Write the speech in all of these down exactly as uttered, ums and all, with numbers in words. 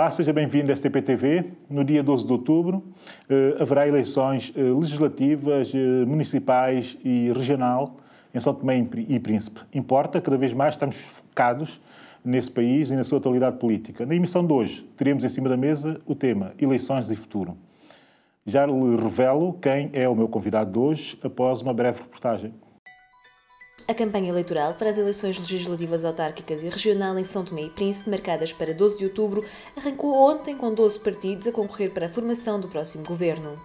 Olá, seja bem-vindo à S T P T V. No dia doze de outubro eh, haverá eleições eh, legislativas, eh, municipais e regional em São Tomé e Príncipe. Importa, cada vez mais estamos focados nesse país e na sua atualidade política. Na emissão de hoje, teremos em cima da mesa o tema Eleições e Futuro. Já lhe revelo quem é o meu convidado de hoje, após uma breve reportagem. A campanha eleitoral para as eleições legislativas autárquicas e regional em São Tomé e Príncipe, marcadas para doze de outubro, arrancou ontem com doze partidos a concorrer para a formação do próximo governo.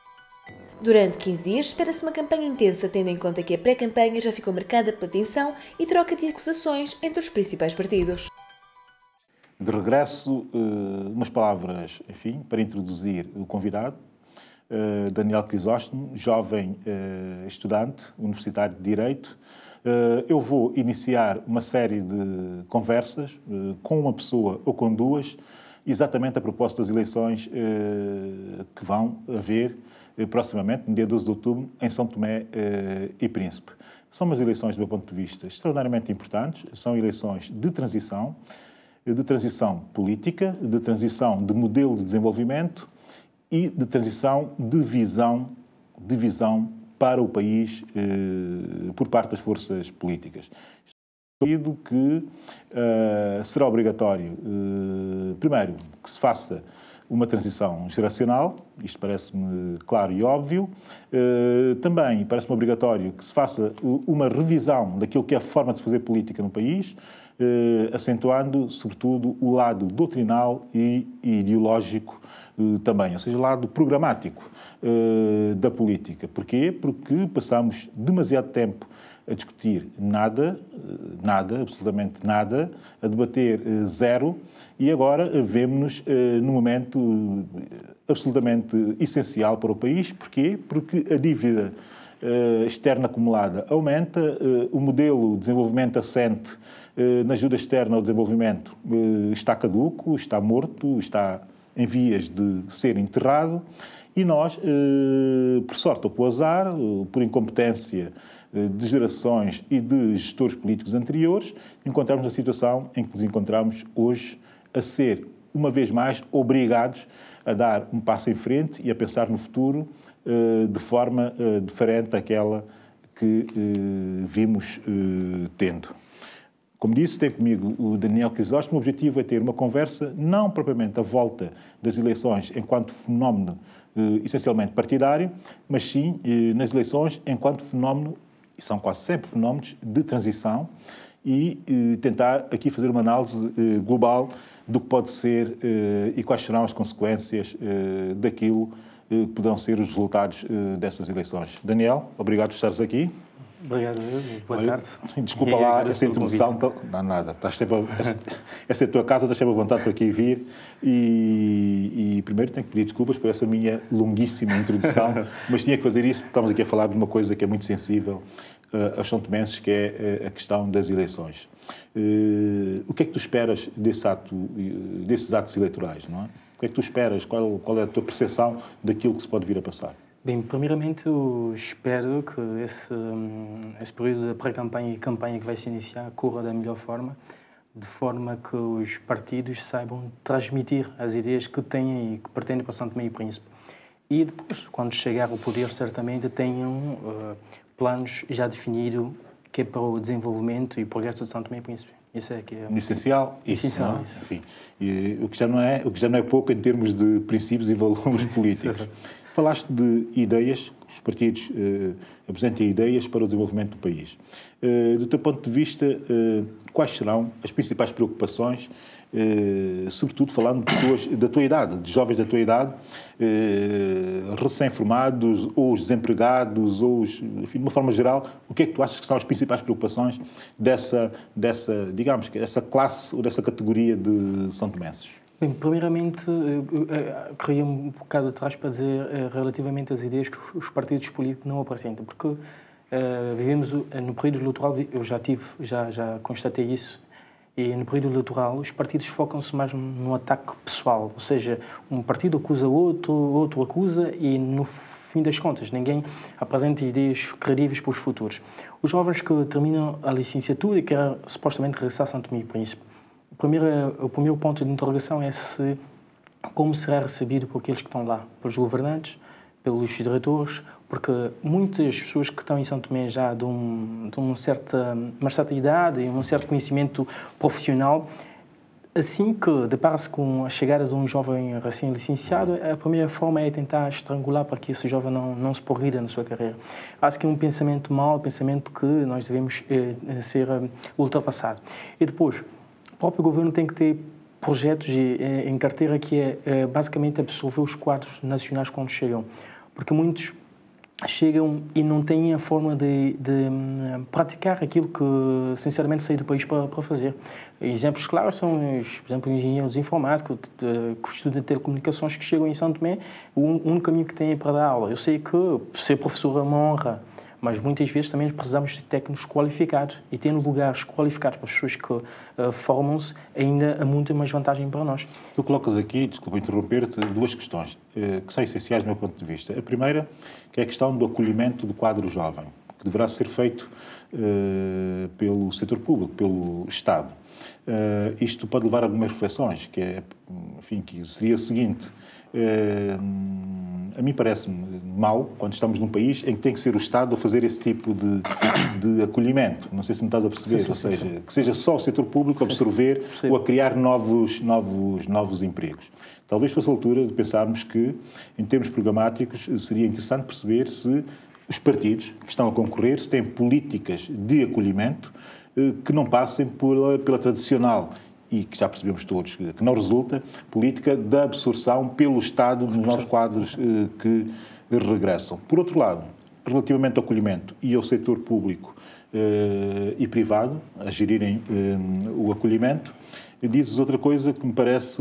Durante quinze dias, espera-se uma campanha intensa, tendo em conta que a pré-campanha já ficou marcada pela tensão e troca de acusações entre os principais partidos. De regresso, umas palavras, enfim, para introduzir o convidado. Daniel Crisóstomo, jovem estudante universitário de Direito. Eu vou iniciar uma série de conversas com uma pessoa ou com duas, exatamente a propósito das eleições que vão haver proximamente, no dia doze de outubro, em São Tomé e Príncipe. São umas eleições, do meu ponto de vista, extraordinariamente importantes. São eleições de transição, de transição política, de transição de modelo de desenvolvimento e de transição de visão, de visão para o país eh, por parte das forças políticas. Estou que uh, será obrigatório, uh, primeiro, que se faça uma transição geracional, isto parece-me claro e óbvio. Uh, também parece-me obrigatório que se faça uma revisão daquilo que é a forma de se fazer política no país, uh, acentuando, sobretudo, o lado doutrinal e ideológico uh, também, ou seja, o lado programático uh, da política. Porquê? Porque passamos demasiado tempo a discutir nada, nada, absolutamente nada, a debater zero, e agora vemos-nos uh, num momento uh, absolutamente essencial para o país. Porquê? Porque a dívida uh, externa acumulada aumenta, uh, o modelo de desenvolvimento assente uh, na ajuda externa ao desenvolvimento uh, está caduco, está morto, está em vias de ser enterrado, e nós, uh, por sorte ou por azar, uh, por incompetência de gerações e de gestores políticos anteriores, encontramos na situação em que nos encontramos hoje, a ser, uma vez mais, obrigados a dar um passo em frente e a pensar no futuro uh, de forma uh, diferente daquela que uh, vimos uh, tendo. Como disse, tem comigo o Daniel Crisóstomo. O objetivo é ter uma conversa, não propriamente à volta das eleições enquanto fenómeno uh, essencialmente partidário, mas sim uh, nas eleições enquanto fenómeno, e são quase sempre fenómenos de transição, e eh, tentar aqui fazer uma análise eh, global do que pode ser eh, e quais serão as consequências eh, daquilo eh, que poderão ser os resultados eh, dessas eleições. Daniel, obrigado por estares aqui. Obrigado, boa Olha, tarde. Desculpa lá essa introdução. Não, nada, estás sempre a, essa, essa é a tua casa, estás sempre à vontade para aqui vir. E, e primeiro tenho que pedir desculpas por essa minha longuíssima introdução, mas tinha que fazer isso porque estamos aqui a falar de uma coisa que é muito sensível uh, aos são-tomenses, que é uh, a questão das eleições. Uh, o que é que tu esperas desse ato, uh, desses atos eleitorais, não é? O que é que tu esperas? Qual, qual é a tua percepção daquilo que se pode vir a passar? Bem, primeiramente eu espero que esse, esse período de pré-campanha e campanha que vai se iniciar corra da melhor forma, de forma que os partidos saibam transmitir as ideias que têm e que pretendem para São Tomé e Príncipe. E depois, quando chegar ao poder, certamente tenham uh, planos já definidos que é para o desenvolvimento e o progresso de São Tomé e Príncipe. Isso é que é... Essencial, isso, essencial, não? isso. Enfim, e, o, que já não é, o que já não é pouco em termos de princípios e valores políticos. Falaste de ideias, os partidos eh, apresentem ideias para o desenvolvimento do país. Eh, do teu ponto de vista, eh, quais serão as principais preocupações, eh, sobretudo falando de pessoas da tua idade, de jovens da tua idade, eh, recém-formados, ou os desempregados, ou os, enfim, de uma forma geral, o que é que tu achas que são as principais preocupações dessa, dessa digamos, dessa classe ou dessa categoria de são-tomenses? Bem, primeiramente, eu, eu, eu queria um bocado atrás para dizer uh, relativamente às ideias que os partidos políticos não apresentam, porque uh, vivemos uh, no período eleitoral, eu já tive, já, já constatei isso, e no período eleitoral os partidos focam-se mais no ataque pessoal, ou seja, um partido acusa outro, outro acusa, e no fim das contas ninguém apresenta ideias credíveis para os futuros. Os jovens que terminam a licenciatura e querem supostamente regressar a São Tomé e Príncipe, O primeiro, o primeiro ponto de interrogação é se como será recebido por aqueles que estão lá, pelos governantes, pelos diretores, porque muitas pessoas que estão em São Tomé já de, um, de uma, certa, uma certa idade e um certo conhecimento profissional, assim que depara-se com a chegada de um jovem recém-licenciado, a primeira forma é tentar estrangular para que esse jovem não, não se progrida na sua carreira. Acho que é um pensamento mau, um pensamento que nós devemos eh, ser eh, ultrapassado. E depois, o próprio governo tem que ter projetos eh, em carteira que é eh, basicamente absorver os quadros nacionais quando chegam. Porque muitos chegam e não têm a forma de, de um, praticar aquilo que, sinceramente, saí do país para, para fazer. Exemplos claros são, os, por exemplo, engenheiros informáticos de, que estudam telecomunicações que chegam em São Tomé, o único caminho que têm é para dar aula. Eu sei que ser professor é uma honra, mas muitas vezes também precisamos de técnicos qualificados e tendo lugares qualificados para pessoas que uh, formam-se, ainda há muita mais vantagem para nós. Tu colocas aqui, desculpa interromper-te, duas questões uh, que são essenciais do meu ponto de vista. A primeira, que é a questão do acolhimento do quadro jovem, que deverá ser feito uh, pelo setor público, pelo Estado. Uh, isto pode levar a algumas reflexões, que é, enfim, que seria o seguinte. Uh, a mim parece-me mau quando estamos num país em que tem que ser o Estado a fazer esse tipo de, de acolhimento. Não sei se me estás a perceber. Sim, sim, ou seja, sim, sim. Que seja só o setor público a absorver sim, ou a criar novos, novos, novos empregos. Talvez fosse a altura de pensarmos que, em termos programáticos, seria interessante perceber se os partidos que estão a concorrer se têm políticas de acolhimento que não passem pela, pela tradicional e que já percebemos todos que não resulta, política da absorção pelo Estado dos novos quadros eh, que regressam. Por outro lado, relativamente ao acolhimento e ao setor público eh, e privado a gerirem eh, o acolhimento, dizes outra coisa que me parece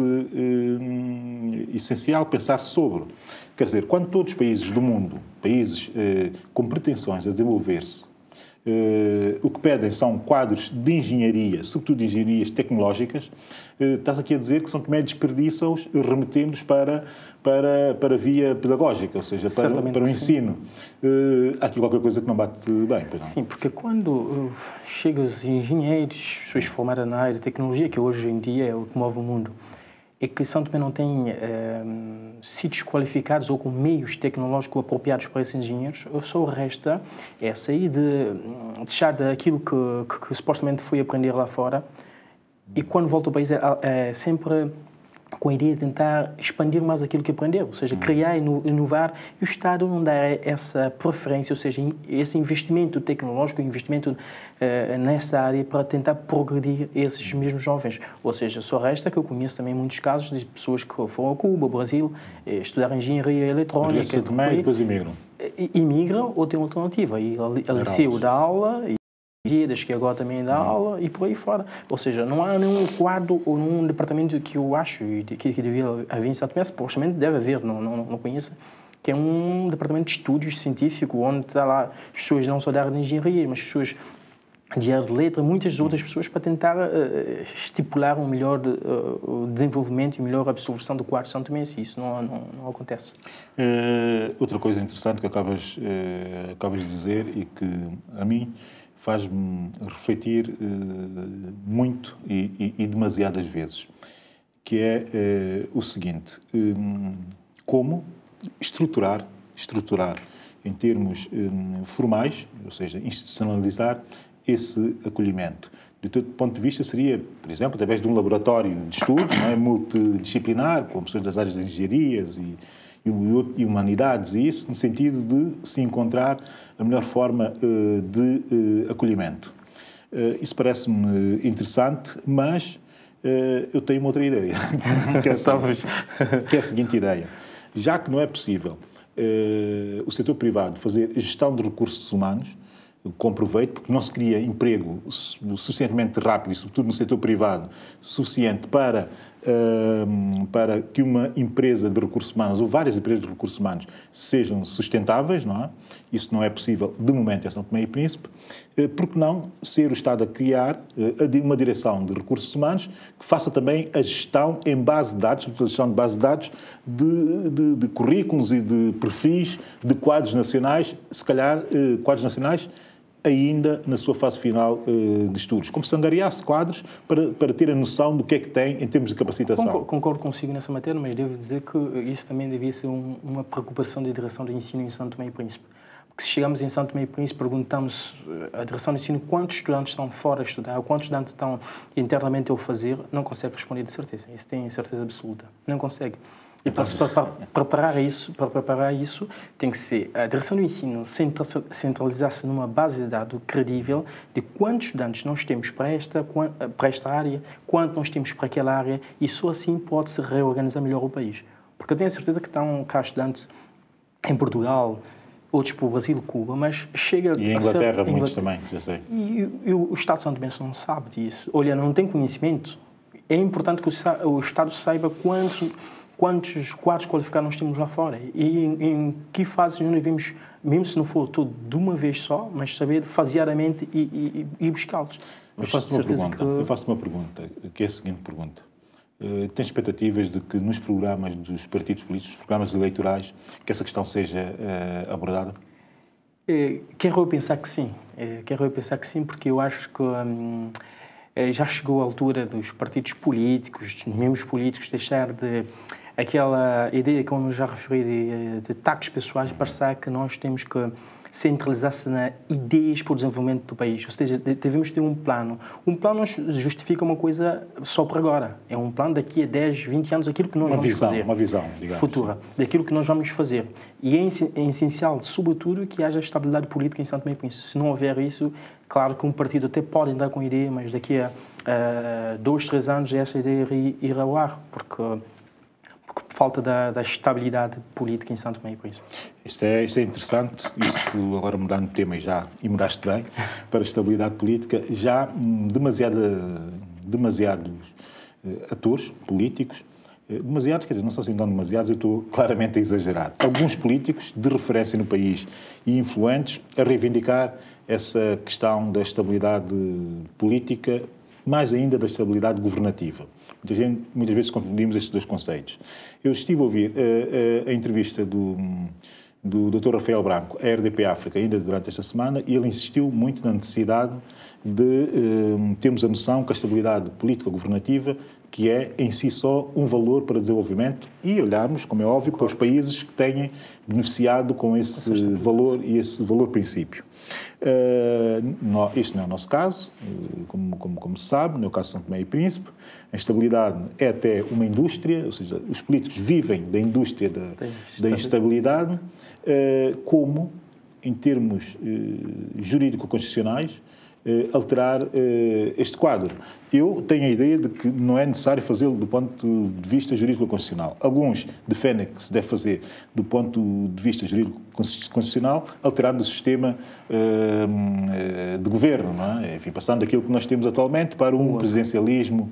eh, essencial pensar sobre. Quer dizer, quando todos os países do mundo, países eh, com pretensões a desenvolver-se, Uh, o que pedem são quadros de engenharia, sobretudo de engenharias tecnológicas, uh, estás aqui a dizer que São Tomé desperdiça-os remetendo-os para, para, para a via pedagógica, ou seja, para, para o ensino. Uh, há aqui qualquer coisa que não bate bem, pois não? Sim, porque quando uh, chegam os engenheiros, pessoas formadas na área de tecnologia, que hoje em dia é o que move o mundo, é que São Tomé não tem eh, sítios qualificados ou com meios tecnológicos apropriados para esses engenheiros, só resta é sair de deixar daquilo que, que, que supostamente foi aprender lá fora e quando volta ao país é, é sempre com a ideia de tentar expandir mais aquilo que aprendeu, ou seja, criar e inovar, e o Estado não dá essa preferência, ou seja, esse investimento tecnológico, investimento uh, nessa área para tentar progredir esses mesmos jovens. Ou seja, só resta que eu conheço também muitos casos de pessoas que foram a Cuba, ao Brasil, estudar engenharia eletrónica. Também, e depois imigram. Imigram ou têm uma alternativa, e a liceu dá aula, e que agora também dá aula e por aí fora. Ou seja, não há nenhum quadro ou nenhum departamento que eu acho que, que devia haver em São Tomé, supostamente deve haver, não, não, não conheço, que é um departamento de estudos científico, onde está lá pessoas não só da área de engenharia, mas pessoas de área de letra, muitas outras pessoas para tentar uh, estipular um melhor de, uh, desenvolvimento e melhor absorção do quadro de São Tomé, se isso não, não, não acontece. Uh, outra coisa interessante que acabas, uh, acabas de dizer e que a mim faz-me refletir uh, muito e, e, e demasiadas vezes, que é uh, o seguinte, um, como estruturar, estruturar em termos um, formais, ou seja, institucionalizar esse acolhimento. Do teu ponto de vista seria, por exemplo, através de um laboratório de estudo, não é, multidisciplinar, com pessoas das áreas de engenharias e e humanidades, e isso no sentido de se encontrar a melhor forma uh, de uh, acolhimento. Uh, isso parece-me interessante, mas uh, eu tenho uma outra ideia, que, é a seguinte, que é a seguinte ideia. Já que não é possível uh, o setor privado fazer gestão de recursos humanos, com proveito, porque não se cria emprego suficientemente rápido, e sobretudo no setor privado, suficiente para, uh, para que uma empresa de recursos humanos, ou várias empresas de recursos humanos, sejam sustentáveis, não é? Isso não é possível, de momento, em São Tomé e Príncipe. Uh, por que não ser o Estado a criar uh, uma direção de recursos humanos que faça também a gestão em base de dados, a gestão de base de dados de, de, de currículos e de perfis de quadros nacionais, se calhar uh, quadros nacionais ainda na sua fase final uh, de estudos. Começando a angariar-se quadros para, para ter a noção do que é que tem em termos de capacitação. Concordo, concordo consigo nessa matéria, mas devo dizer que isso também devia ser um, uma preocupação da direção de ensino em São Tomé e Príncipe. Porque se chegamos em São Tomé e Príncipe, perguntamos à direção de ensino quantos estudantes estão fora a estudar, ou quantos estudantes estão internamente a o fazer, não consegue responder de certeza. Isso tem certeza absoluta. Não consegue. E para, para, para preparar isso, para preparar isso, tem que ser a direção do ensino centralizar-se numa base de dados credível de quantos estudantes nós temos para esta, para esta área, quanto nós temos para aquela área, e só assim pode-se reorganizar melhor o país. Porque eu tenho a certeza que estão cá estudantes em Portugal, outros para o Brasil, Cuba, mas chega e a Inglaterra, ser... muitos Inglaterra, também, já sei. E, e o Estado de São Tomé não sabe disso. Olha, não tem conhecimento. É importante que o, o Estado saiba quantos... quantos quadros qualificados nós temos lá fora e em, em que fases nós devemos, mesmo se não for tudo de uma vez só, mas saber faseadamente e, e, e buscá-los. Eu faço-te uma pergunta, que... eu faço uma pergunta, que é a seguinte pergunta. Uh, tem expectativas de que nos programas dos partidos políticos, nos programas eleitorais, que essa questão seja uh, abordada? É, quero eu pensar que sim. É, quero eu pensar que sim, porque eu acho que hum, já chegou a altura dos partidos políticos, dos membros políticos, deixar de... aquela ideia que eu já referi de, de ataques pessoais, parecer que nós temos que centralizar-se nas ideias para o desenvolvimento do país. Ou seja, devemos ter um plano. Um plano não justifica uma coisa só para agora. É um plano daqui a dez, vinte anos, aquilo que nós uma vamos visão, fazer. Uma visão, digamos. Futura, daquilo que nós vamos fazer. E é, é essencial, sobretudo, que haja estabilidade política em São Tomé e Príncipe. Se não houver isso, claro que um partido até pode andar com a ideia, mas daqui a uh, dois, três anos essa ideia irá ao ar, porque... por falta da, da estabilidade política em São Tomé e Príncipe. Isto é, isto é interessante, isso agora mudando de tema já, e mudaste bem, para a estabilidade política, já demasiado, demasiados atores políticos, demasiados, quer dizer, não são assim tão demasiados, eu estou claramente a exagerar. Alguns políticos de referência no país e influentes a reivindicar essa questão da estabilidade política, mais ainda da estabilidade governativa. Muita gente, muitas vezes confundimos estes dois conceitos. Eu estive a ouvir uh, uh, a entrevista do, do doutor Rafael Branco, à R D P África, ainda durante esta semana, e ele insistiu muito na necessidade de uh, termos a noção que a estabilidade política governativa, que é em si só um valor para desenvolvimento, e olharmos, como é óbvio, para os países que tenham beneficiado com esse valor e esse valor princípio. Uh, no, este não é o nosso caso, uh, como, como, como se sabe, no caso de São Tomé e Príncipe, a estabilidade é até uma indústria, ou seja, os políticos vivem da indústria da, da instabilidade, uh, como, em termos uh, jurídico-constitucionais, Uh, alterar uh, este quadro. Eu tenho a ideia de que não é necessário fazê-lo do ponto de vista jurídico-constitucional. Alguns defendem que se deve fazer do ponto de vista jurídico-constitucional, alterando o sistema uh, de governo, não é? Enfim, passando daquilo que nós temos atualmente para um presidencialismo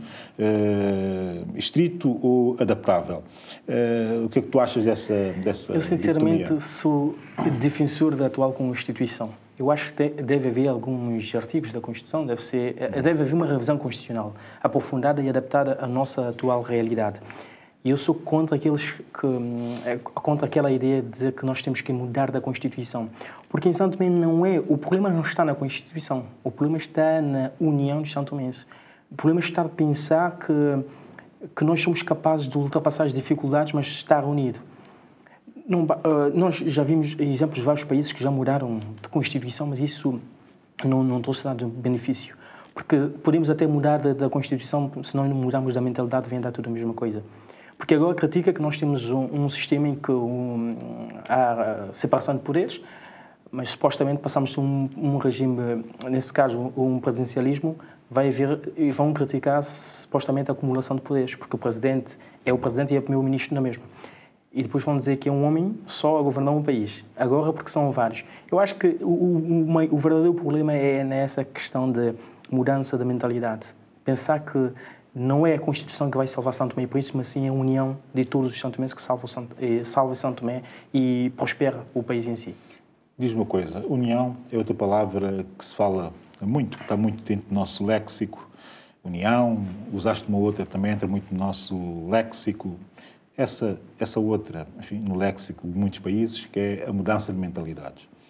uh, estrito ou adaptável. Uh, o que é que tu achas dessa dessa Eu, sinceramente, dicotomia? Sou defensor da atual Constituição. Eu acho que deve haver alguns artigos da Constituição, deve, ser, deve haver uma revisão constitucional aprofundada e adaptada à nossa atual realidade. E eu sou contra aqueles que contra aquela ideia de dizer que nós temos que mudar da Constituição, porque em São Tomé não é o problema não está na Constituição, o problema está na união dos santomenses. O problema está de pensar que que nós somos capazes de ultrapassar as dificuldades, mas estar unido. Não, uh, nós já vimos exemplos de vários países que já mudaram de Constituição, mas isso não, não trouxe nada de benefício. Porque podemos até mudar da, da Constituição, se não mudarmos da mentalidade, vem dar tudo a mesma coisa. Porque agora critica que nós temos um, um sistema em que um, há separação de poderes, mas supostamente passamos a um, um regime, nesse caso, um presidencialismo, vai haver, e vão criticar supostamente a acumulação de poderes, porque o presidente é o presidente e é o primeiro-ministro na mesma. E depois vão dizer que é um homem só a governar um país. Agora, porque são vários. Eu acho que o, o, o verdadeiro problema é nessa questão de mudança da mentalidade. Pensar que não é a Constituição que vai salvar São Tomé e Príncipe, mas sim a união de todos os santomenses que salva São Tomé e prospera o país em si. Diz uma coisa, união é outra palavra que se fala muito, que está muito dentro do nosso léxico. União, usaste uma outra que também entra muito no nosso léxico. Essa, essa outra, enfim, no léxico de muitos países, que é a mudança de mentalidades.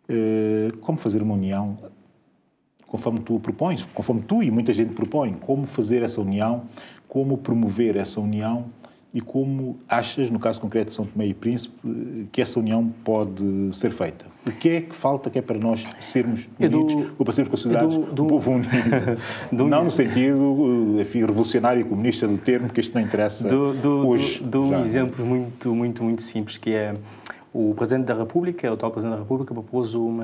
como fazer uma união conforme tu propões, conforme tu e muita gente propõe, como fazer essa união, como promover essa união e como achas, no caso concreto de São Tomé e Príncipe, que essa união pode ser feita? O que é que falta que é para nós sermos unidos do, ou para sermos considerados do, do, um povo unido? Do, não no sentido, enfim, revolucionário e comunista do termo, que isto não interessa do, do, hoje. Dou um exemplo muito, muito, muito simples, que é o Presidente da República, o atual Presidente da República, propôs uma...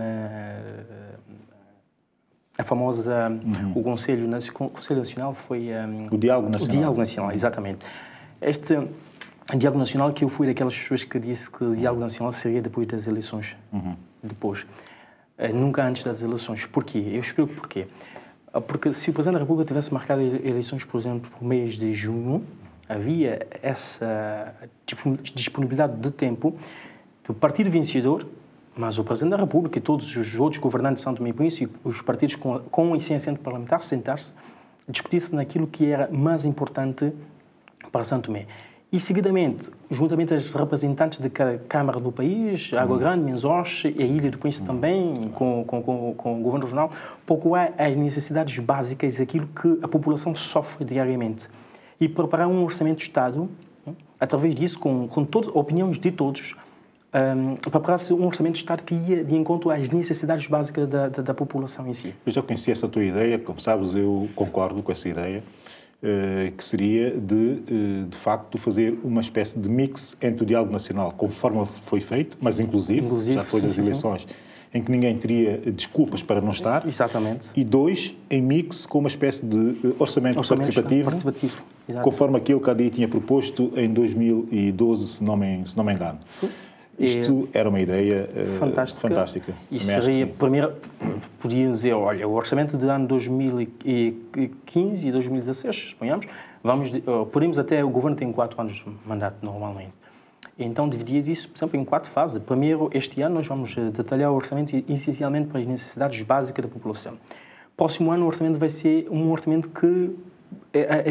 a famosa... Uhum. O Conselho, o Conselho Nacional foi... Um, o Diálogo Nacional. O Diálogo Nacional, exatamente. Este Diálogo Nacional, que eu fui daquelas pessoas que disse que o Diálogo Nacional seria depois das eleições. Uhum. Depois. Uh, nunca antes das eleições. Porquê? Eu explico porquê. Uh, porque se o Presidente da República tivesse marcado eleições, por exemplo, por mês de junho, havia essa disponibilidade de tempo do partido vencedor, mas o Presidente da República e todos os outros governantes de São Tomé e Príncipe, os partidos com, com licenciamento parlamentar, sentar-se, discutir-se naquilo que era mais importante para São Tomé. E, seguidamente, juntamente aos representantes de cada Câmara do país, Água Grande, Minzoche e a Ilha do Príncipe também, com, com, com, com o Governo Regional, procurar as necessidades básicas, aquilo que a população sofre diariamente. E preparar um orçamento de Estado, através disso, com, com todas as opiniões de todos, um, preparar-se um orçamento de Estado que ia de encontro às necessidades básicas da, da, da população em si. Eu já conheci essa tua ideia, como sabes, eu concordo com essa ideia. Uh, que seria de, uh, de facto, fazer uma espécie de mix entre o diálogo nacional, conforme foi feito, mas inclusive, inclusive já foi das eleições, sim. em que ninguém teria desculpas para não estar. Exatamente. E dois, em mix com uma espécie de uh, orçamento, orçamento participativo, participativo. conforme aquilo que a ADI tinha proposto em dois mil e doze, se não me, se não me engano. Sim. Isto era uma ideia uh, fantástica. fantástica. E seria, primeiro, podíamos dizer, olha, o orçamento do ano dois mil e quinze e dois mil e dezasseis, suponhamos, vamos, uh, podemos até, o governo tem quatro anos de mandato, normalmente. Então, dividias isso, por exemplo, em quatro fases. Primeiro, este ano, nós vamos detalhar o orçamento essencialmente para as necessidades básicas da população. Próximo ano, o orçamento vai ser um orçamento que É, é,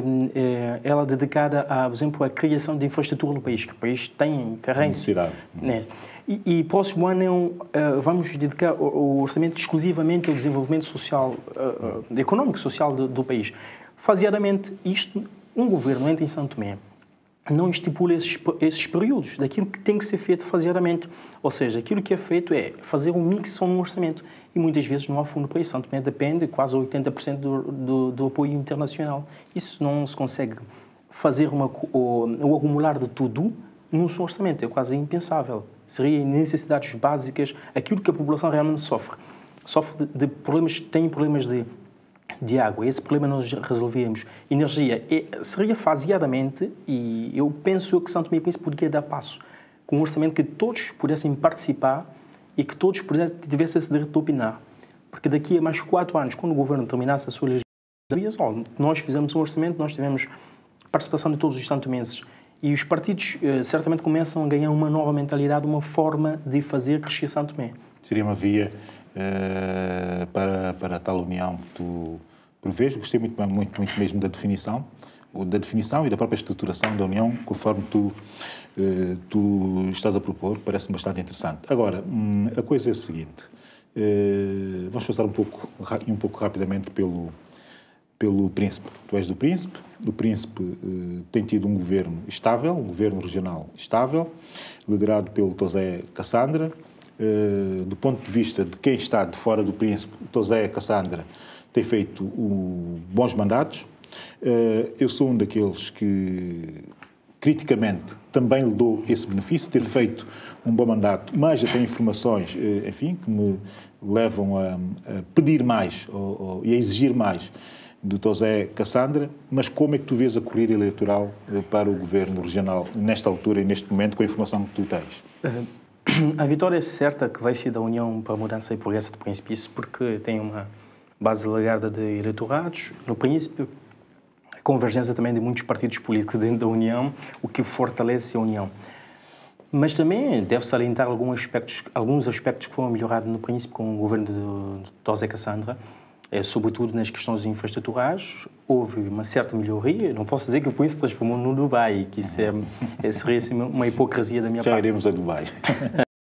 é, ela é dedicada, a, por exemplo, à criação de infraestrutura no país, que o país tem carência. Né? E, e próximo ano é um, uh, vamos dedicar o, o orçamento exclusivamente ao desenvolvimento social, uh, uh, económico e social do, do país. Faseadamente, isto, um governo entra em São Tomé, não estipula esses, esses períodos daquilo que tem que ser feito faseadamente. Ou seja, aquilo que é feito é fazer um mix só no orçamento. E muitas vezes não há fundo para isso. São Tomé depende quase oitenta por cento do, do, do apoio internacional. Isso não se consegue fazer uma, o, o acumular de tudo num só orçamento. É quase impensável. Seria necessidades básicas, aquilo que a população realmente sofre. Sofre de, de problemas, tem problemas de, de água. Esse problema nós resolvíamos. Energia. É, seria faseadamente, e eu penso que São Tomé e Príncipe poderia dar passo com um orçamento que todos pudessem participar e que todos tivessem esse direito de opinar. Porque daqui a mais quatro anos, quando o governo terminasse a sua legislatura, nós fizemos um orçamento, nós tivemos participação de todos os santomenses. E os partidos eh, certamente começam a ganhar uma nova mentalidade, uma forma de fazer crescer São Tomé. Seria uma via eh, para, para a tal união que tu prevês. Gostei muito, muito, muito mesmo da definição, da definição e da própria estruturação da união, conforme tu Uh, tu estás a propor, parece-me bastante interessante. Agora, hum, a coisa é a seguinte, uh, vamos passar um pouco, um pouco rapidamente pelo, pelo Príncipe. Tu és do Príncipe, o Príncipe uh, tem tido um governo estável, um governo regional estável, liderado pelo Tosé Cassandra. Uh, do ponto de vista de quem está de fora do Príncipe, o Tosé Cassandra tem feito uh, bons mandatos. Uh, eu sou um daqueles que criticamente, também lhe dou esse benefício, ter feito um bom mandato, mas já tenho informações, enfim, que me levam a, a pedir mais ou, ou, e a exigir mais do Tosé Cassandra. Mas como é que tu vês a corrida eleitoral para o governo regional nesta altura e neste momento, com a informação que tu tens? A vitória é certa que vai ser da União para a Mudança e Progresso do Príncipe, isso porque tem uma base largada de eleitorados no Príncipe, convergência também de muitos partidos políticos dentro da União, o que fortalece a União. Mas também deve salientar alguns aspectos, alguns aspectos que foram melhorados no Príncipe com o governo de Tosé Cassandra, é, sobretudo nas questões infraestruturais. Houve uma certa melhoria. Não posso dizer que o Príncipe transformou no Dubai, que isso é, é, seria assim, uma hipocrisia da minha Já parte. Já iremos a Dubai.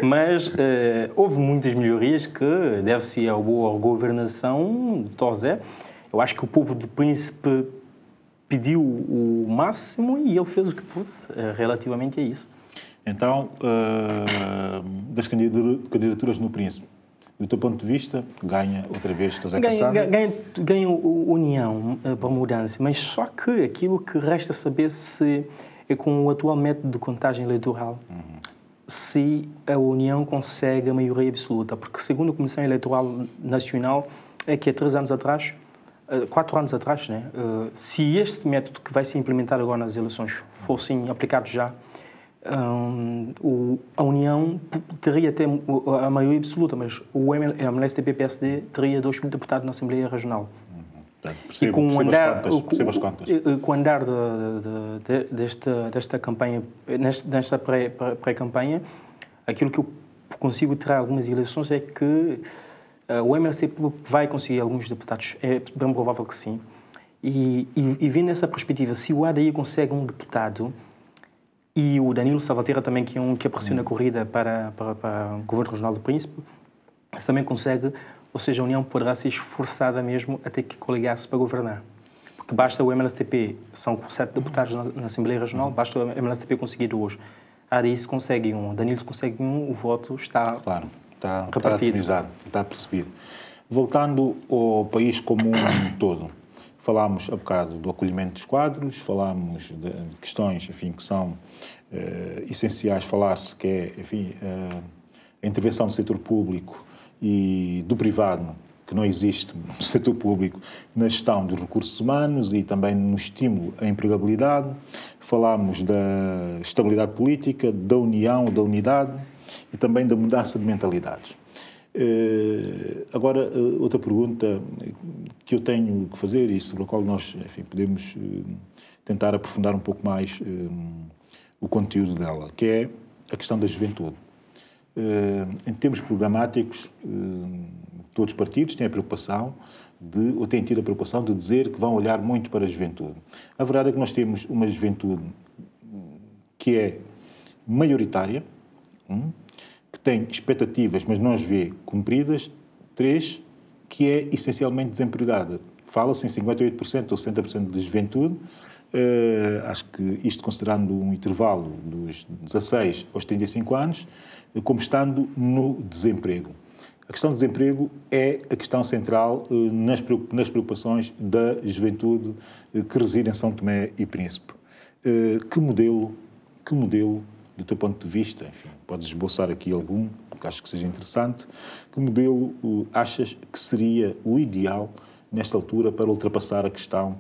Mas uh, houve muitas melhorias que deve-se à boa governação de Tosé. Eu acho que o povo de Príncipe pediu o máximo e ele fez o que pôde uh, relativamente a isso. Então, uh, das candidaturas no Príncipe, do teu ponto de vista, ganha outra vez José Cassandra? Ganha, ganha, ganha união uh, para mudança, mas só que aquilo que resta saber se é com o atual método de contagem eleitoral, uhum. se a União consegue a maioria absoluta, porque segundo a Comissão Eleitoral Nacional, é que há três anos atrás, uh, quatro anos atrás, né, uh, se este método que vai ser implementado agora nas eleições fossem aplicados já, Um, o, a União teria até a maioria absoluta, mas o M L S T P P S D teria dois deputados na Assembleia Regional. Uhum. Percebo, e com o andar, as contas, o, com o andar de, de, de, desta, desta campanha, nesta pré-campanha, aquilo que eu consigo tirar algumas eleições é que uh, o M L S T P vai conseguir alguns deputados. É bem provável que sim. E, e, e vendo essa perspectiva, se o A D I consegue um deputado, e o Danilo Salvatierra também, que é um que apareceu na corrida para, para, para o Governo Regional do Príncipe, se também consegue, ou seja, a União poderá ser esforçada mesmo a ter que coligar-se para governar. Porque basta o M L S T P, são sete deputados na, na Assembleia Regional, basta o M L S T P conseguir dois. A ADI se consegue um, o Danilo se consegue um, o voto está claro, está, está atomizado, está percebido. Voltando ao país como um todo, falámos há bocado do acolhimento dos quadros, falámos de questões, enfim, que são eh, essenciais falar-se, que é, enfim, eh, a intervenção do setor público e do privado, que não existe no setor público, na gestão dos recursos humanos e também no estímulo à empregabilidade. Falámos da estabilidade política, da união, da unidade e também da mudança de mentalidades. Uh, agora, uh, outra pergunta que eu tenho que fazer e sobre a qual nós, enfim, podemos uh, tentar aprofundar um pouco mais uh, o conteúdo dela, que é a questão da juventude. Uh, em termos programáticos, uh, todos os partidos têm a preocupação de, ou têm tido a preocupação de dizer que vão olhar muito para a juventude. A verdade é que nós temos uma juventude que é maioritária, um, que tem expectativas, mas não as vê cumpridas. Três, que é essencialmente desempregada. Fala-se em cinquenta e oito por cento ou sessenta por cento de juventude. Uh, acho que isto considerando um intervalo dos dezasseis aos trinta e cinco anos, como estando no desemprego. A questão do desemprego é a questão central uh, nas preocupações da juventude uh, que reside em São Tomé e Príncipe. Uh, que modelo, que modelo do teu ponto de vista, enfim, podes esboçar aqui algum, que acho que seja interessante, que modelo uh, achas que seria o ideal nesta altura para ultrapassar a questão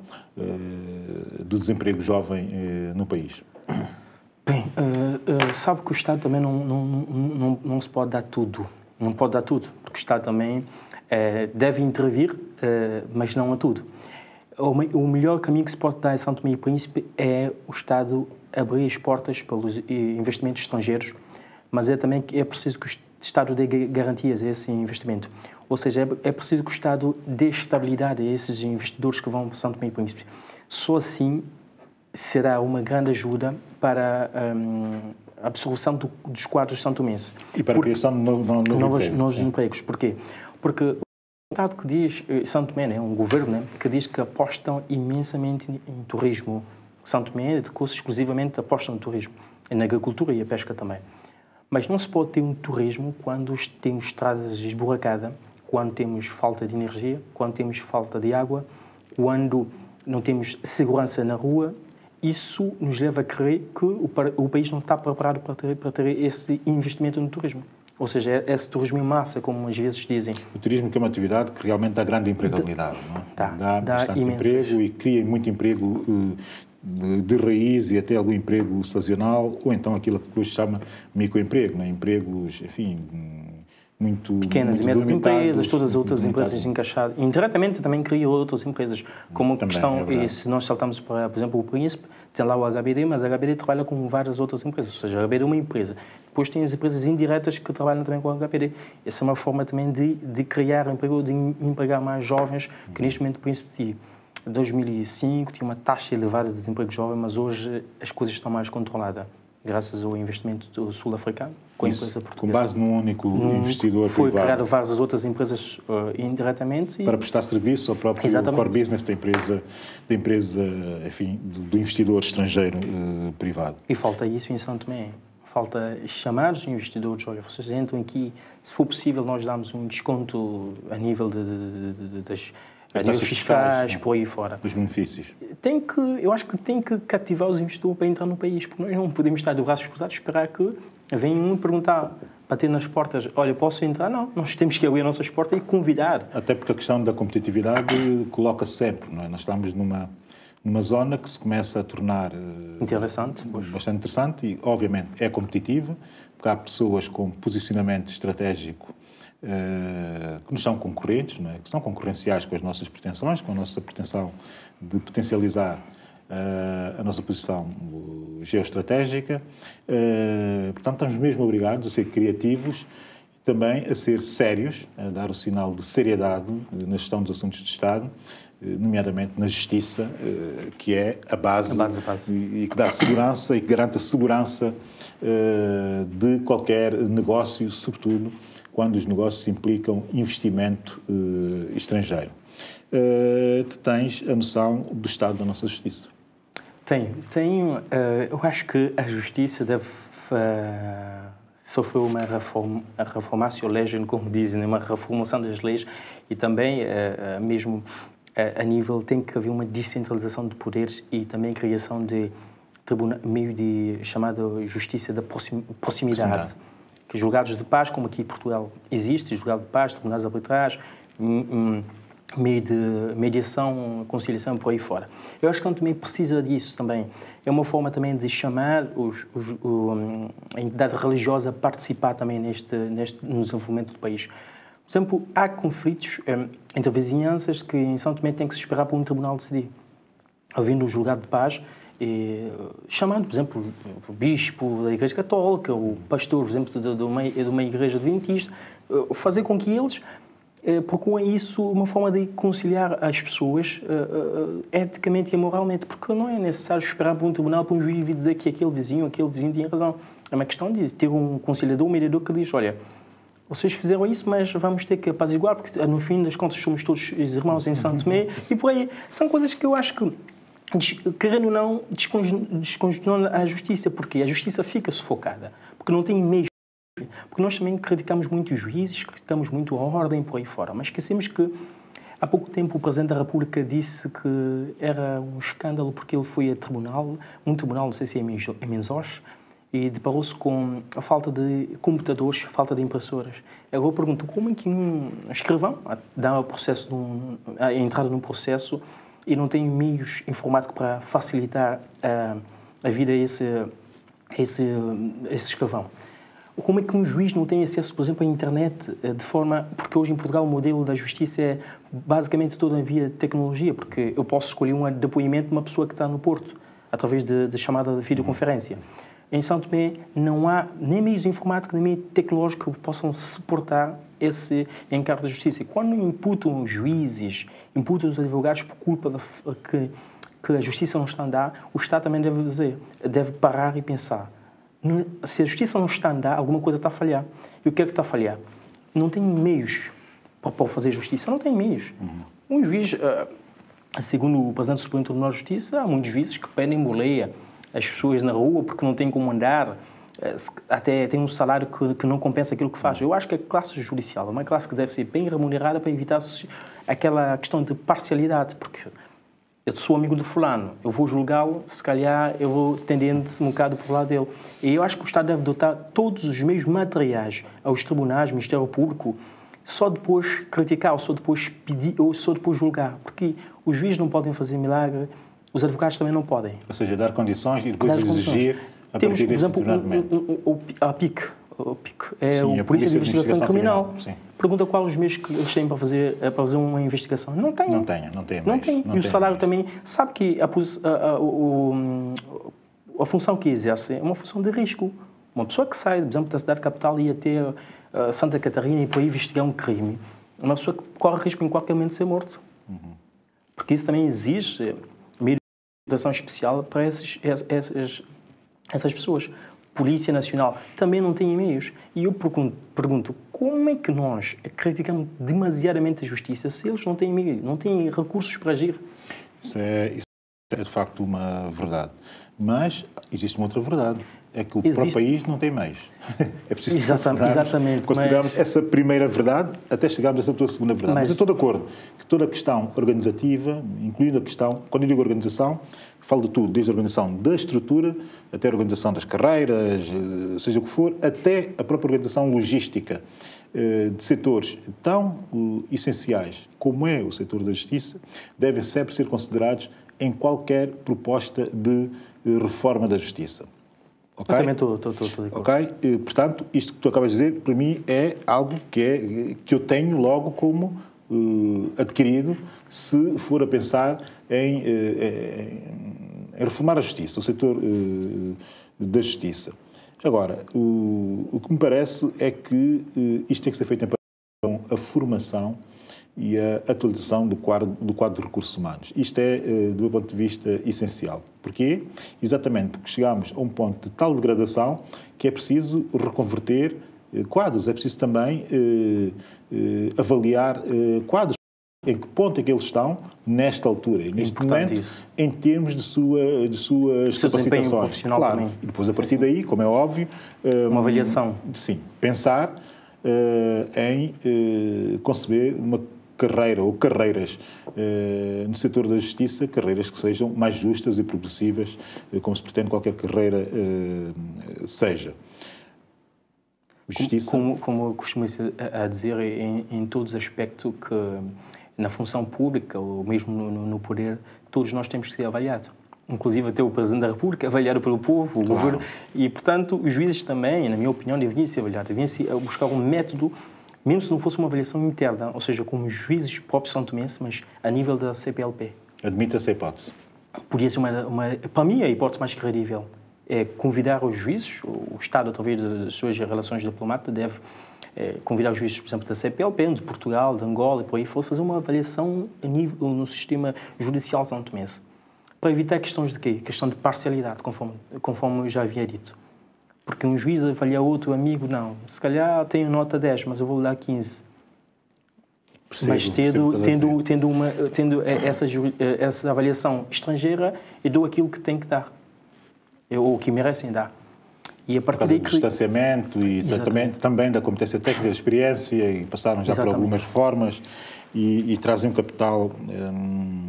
uh, do desemprego jovem uh, no país? Bem, uh, uh, sabe que o Estado também não, não, não, não se pode dar tudo, não pode dar tudo, porque o Estado também uh, deve intervir, uh, mas não a tudo. O, o melhor caminho que se pode dar em São Tomé e Príncipe é o Estado abrir as portas para os investimentos estrangeiros, mas é também que é preciso que o Estado dê garantias a esse investimento. Ou seja, é, é preciso que o Estado dê estabilidade a esses investidores que vão para São Tomé e Príncipe. Só assim será uma grande ajuda para um, a absorção do, dos quadros são-tomenses. E para a criação de novos novos, novos empregos. Porquê? Porque o Estado que diz, São Tomé, né, um governo, né, que diz que apostam imensamente em, em turismo. São Tomé, de curso, exclusivamente aposta no turismo, e na agricultura e a pesca também. Mas não se pode ter um turismo quando temos estradas esburracadas, quando temos falta de energia, quando temos falta de água, quando não temos segurança na rua. Isso nos leva a crer que o, o país não está preparado para ter, para ter esse investimento no turismo. Ou seja, esse turismo em massa, como às vezes dizem. O turismo que é uma atividade que realmente dá grande empregabilidade, não é? Dá, dá, dá bastante imensas. emprego e cria muito emprego uh, de raiz e até algum emprego sazonal, ou então aquilo que hoje se chama microemprego, né? Empregos, enfim, muito pequenas muito e médias empresas, todas as outras limitados. empresas encaixadas. Indiretamente também cria outras empresas, como também, questão, é e se nós saltamos para, por exemplo, o Príncipe, tem lá o H B D, mas a H B D trabalha com várias outras empresas, ou seja, a H B D é uma empresa. Depois tem as empresas indiretas que trabalham também com a H B D. Essa é uma forma também de, de criar emprego, de empregar mais jovens, que neste momento o Príncipe, em dois mil e cinco, tinha uma taxa elevada de desemprego jovem, mas hoje as coisas estão mais controladas. graças ao investimento sul-africano, com a Isso, empresa portuguesa. Com base num único num, investidor foi privado. Foi criado várias outras empresas uh, indiretamente. Para e... prestar serviço ao próprio Exatamente. core business da empresa, da empresa enfim, do, do investidor estrangeiro uh, privado. E falta isso em São Tomé. Falta chamar os investidores, olha, vocês entram aqui, se for possível nós damos um desconto a nível de, de, de, de, das a nível fiscais, fiscais por aí fora. Os benefícios. Tem que, eu acho que tem que cativar os investidores para entrar no país, porque nós não podemos estar de braços cruzados e esperar que venha um perguntar, bater nas portas, olha, posso entrar? Não, nós temos que abrir as nossas portas e convidar. Até porque a questão da competitividade coloca sempre, não é? Nós estamos numa, numa zona que se começa a tornar interessante, uh, bastante interessante e, obviamente, é competitiva, porque há pessoas com posicionamento estratégico Uh, que nos são concorrentes, não é? Que são concorrenciais com as nossas pretensões, com a nossa pretensão de potencializar uh, a nossa posição uh, geoestratégica. Uh, portanto, estamos mesmo obrigados a ser criativos e também a ser sérios, a dar o sinal de seriedade uh, na gestão dos assuntos de Estado, uh, nomeadamente na justiça, uh, que é a base, a base, a base. E, e que dá segurança e que garante a segurança uh, de qualquer negócio, sobretudo quando os negócios implicam investimento uh, estrangeiro. Uh, tu tens a noção do estado da nossa justiça? Tenho. Tenho. Uh, eu acho que a justiça deve uh, sofrer uma reforma, a reformatio legem, como dizem, uma reformulação das leis e também, uh, mesmo uh, a nível, tem que haver uma descentralização de poderes e também a criação de tribunal, meio de chamada justiça da proxim, proximidade. proximidade. Que julgados de paz, como aqui em Portugal existe, julgado de paz, tribunais arbitrais, meio de mediação, conciliação, por aí fora. Eu acho que também precisa disso também. É uma forma também de chamar os, os, o, a entidade religiosa a participar também neste, neste, no desenvolvimento do país. Por exemplo, há conflitos um, entre vizinhanças que em São Tomé tem que se esperar por um tribunal decidir. Havendo um julgado de paz, E, chamando, por exemplo, o bispo da Igreja Católica, o pastor, por exemplo, de, de, uma, de uma igreja adventista, fazer com que eles eh, procurem isso uma forma de conciliar as pessoas eh, eticamente e moralmente, porque não é necessário esperar por um tribunal, por um juiz e dizer que aquele vizinho, aquele vizinho tinha razão. É uma questão de ter um conciliador, um mediador que diz, olha, vocês fizeram isso, mas vamos ter que apaziguar, porque no fim das contas somos todos irmãos em São Tomé, e por aí. São coisas que eu acho que, querendo ou não, descongestionam a justiça, porque a justiça fica sufocada, porque não tem meios. Porque nós também criticamos muito os juízes, criticamos muito a ordem por aí fora, mas esquecemos que há pouco tempo o Presidente da República disse que era um escândalo porque ele foi a tribunal, um tribunal, não sei se é em Menzós, e deparou-se com a falta de computadores, falta de impressoras. Agora eu pergunto, como é que um escrivão dá o processo de um, a entrada num processo e não tem meios informáticos para facilitar a, a vida a esse, a esse, a esse escrivão? Como é que um juiz não tem acesso, por exemplo, à internet, de forma... Porque hoje em Portugal o modelo da justiça é basicamente toda via tecnologia, porque eu posso escolher um depoimento de uma pessoa que está no Porto, através de, de chamada de videoconferência. Em São Tomé não há nem meios informáticos, nem meios tecnológicos que possam suportar esse encargo da justiça. E quando imputam os juízes, imputam os advogados por culpa de que, que a justiça não está a andar, o Estado também deve dizer, deve parar e pensar. Se a justiça não está a andar, alguma coisa está a falhar. E o que é que está a falhar? Não tem meios para fazer justiça. Não tem meios. Uhum. Um juiz, segundo o Presidente do Supremo Tribunal de Justiça, há muitos juízes que pedem boleia as pessoas na rua porque não têm como andar, até tem um salário que, que não compensa aquilo que faz. Eu acho que a classe judicial é uma classe que deve ser bem remunerada para evitar aquela questão de parcialidade, porque eu sou amigo do fulano, eu vou julgá-lo, se calhar eu vou tendendo-se um bocado para o lado dele. E eu acho que o Estado deve dotar todos os meios materiais aos tribunais, ao Ministério Público, só depois criticar, ou só depois pedir, ou só depois julgar. Porque os juízes não podem fazer milagre, os advogados também não podem. Ou seja, dar condições e depois exigir a Temos, partir desse determinado momento. O, o, a P I C, o P I C é sim, a Polícia de Investigação, Investigação Criminal. Criminal. Pergunta quais os meios que eles têm para fazer, para fazer uma investigação. Não tem. Não tem, não tem. Não tem. Não e tem o salário mais. Também... Sabe que a, a, a, a função que exerce é uma função de risco. Uma pessoa que sai, por exemplo, da cidade capital e ia até uh, Santa Catarina e para investigar um crime, é uma pessoa que corre risco em qualquer momento de ser morto. Uhum. Porque isso também exige meio de proteção especial para esses, essas, essas pessoas. Polícia Nacional também não tem meios. E eu pergunto, pergunto como é que nós criticamos demasiadamente a justiça se eles não têm meios, não têm recursos para agir? Isso é, isso é de facto uma verdade. Mas existe uma outra verdade. É que o Existe. próprio país não tem meios. É preciso Exatamente, exatamente, considerarmos mas... essa primeira verdade até chegarmos a essa tua segunda verdade. Mas, mas eu estou de acordo que toda a questão organizativa, incluindo a questão, quando eu digo organização, falo de tudo, desde a organização da estrutura, até a organização das carreiras, seja o que for, até a própria organização logística de setores tão essenciais como é o setor da justiça, devem sempre ser considerados em qualquer proposta de reforma da justiça. Okay? Eu também estou, estou, estou, estou de acordo. Ok? Portanto, isto que tu acabas de dizer, para mim, é algo que, é, que eu tenho logo como uh, adquirido se for a pensar em, uh, em, em reformar a justiça, o setor uh, da justiça. Agora, o, o que me parece é que uh, isto tem que ser feito em paralelo com a formação e a atualização do quadro, do quadro de recursos humanos. Isto é, do meu ponto de vista, essencial. Porquê? Exatamente porque chegamos a um ponto de tal degradação que é preciso reconverter quadros, é preciso também eh, eh, avaliar eh, quadros. Em que ponto é que eles estão nesta altura, e neste momento, isso. em termos de, sua, de suas Seu capacitações. Claro. Também. E depois, a partir daí, como é óbvio... Uma um, avaliação. Sim. Pensar uh, em uh, conceber uma carreira ou carreiras uh, no setor da justiça, carreiras que sejam mais justas e progressivas, uh, como se pretende qualquer carreira uh, seja. Justiça. Como, como eu costumo a dizer, em, em todos os aspectos, que na função pública ou mesmo no, no, no poder, todos nós temos que ser avaliados. Inclusive até o Presidente da República, avaliado pelo povo, o claro. governo. E, portanto, os juízes também, na minha opinião, deveriam ser avaliados. Deveriam buscar um método, mesmo se não fosse uma avaliação interna, ou seja, como juízes próprios são tomenses, mas a nível da C P L P. Admite essa hipótese? Podia ser uma, uma... Para mim, a hipótese mais credível é convidar os juízes, o Estado, através das suas relações diplomáticas, deve é, convidar os juízes, por exemplo, da C P L P, de Portugal, de Angola e por aí fora, fazer uma avaliação a nível, no sistema judicial são-tomense. Para evitar questões de quê? Questão de parcialidade, conforme, conforme eu já havia dito. Porque um juiz avalia outro amigo, não. Se calhar tenho nota dez, mas eu vou dar quinze. Percebo, mas tendo, tendo, tendo, uma, tendo essa, essa avaliação estrangeira, eu dou aquilo que tenho que dar. Ou que merecem dar. E a partir daí do distanciamento e também, também da competência técnica, da experiência, e passaram já Exatamente. por algumas reformas e, e trazem um capital, hum,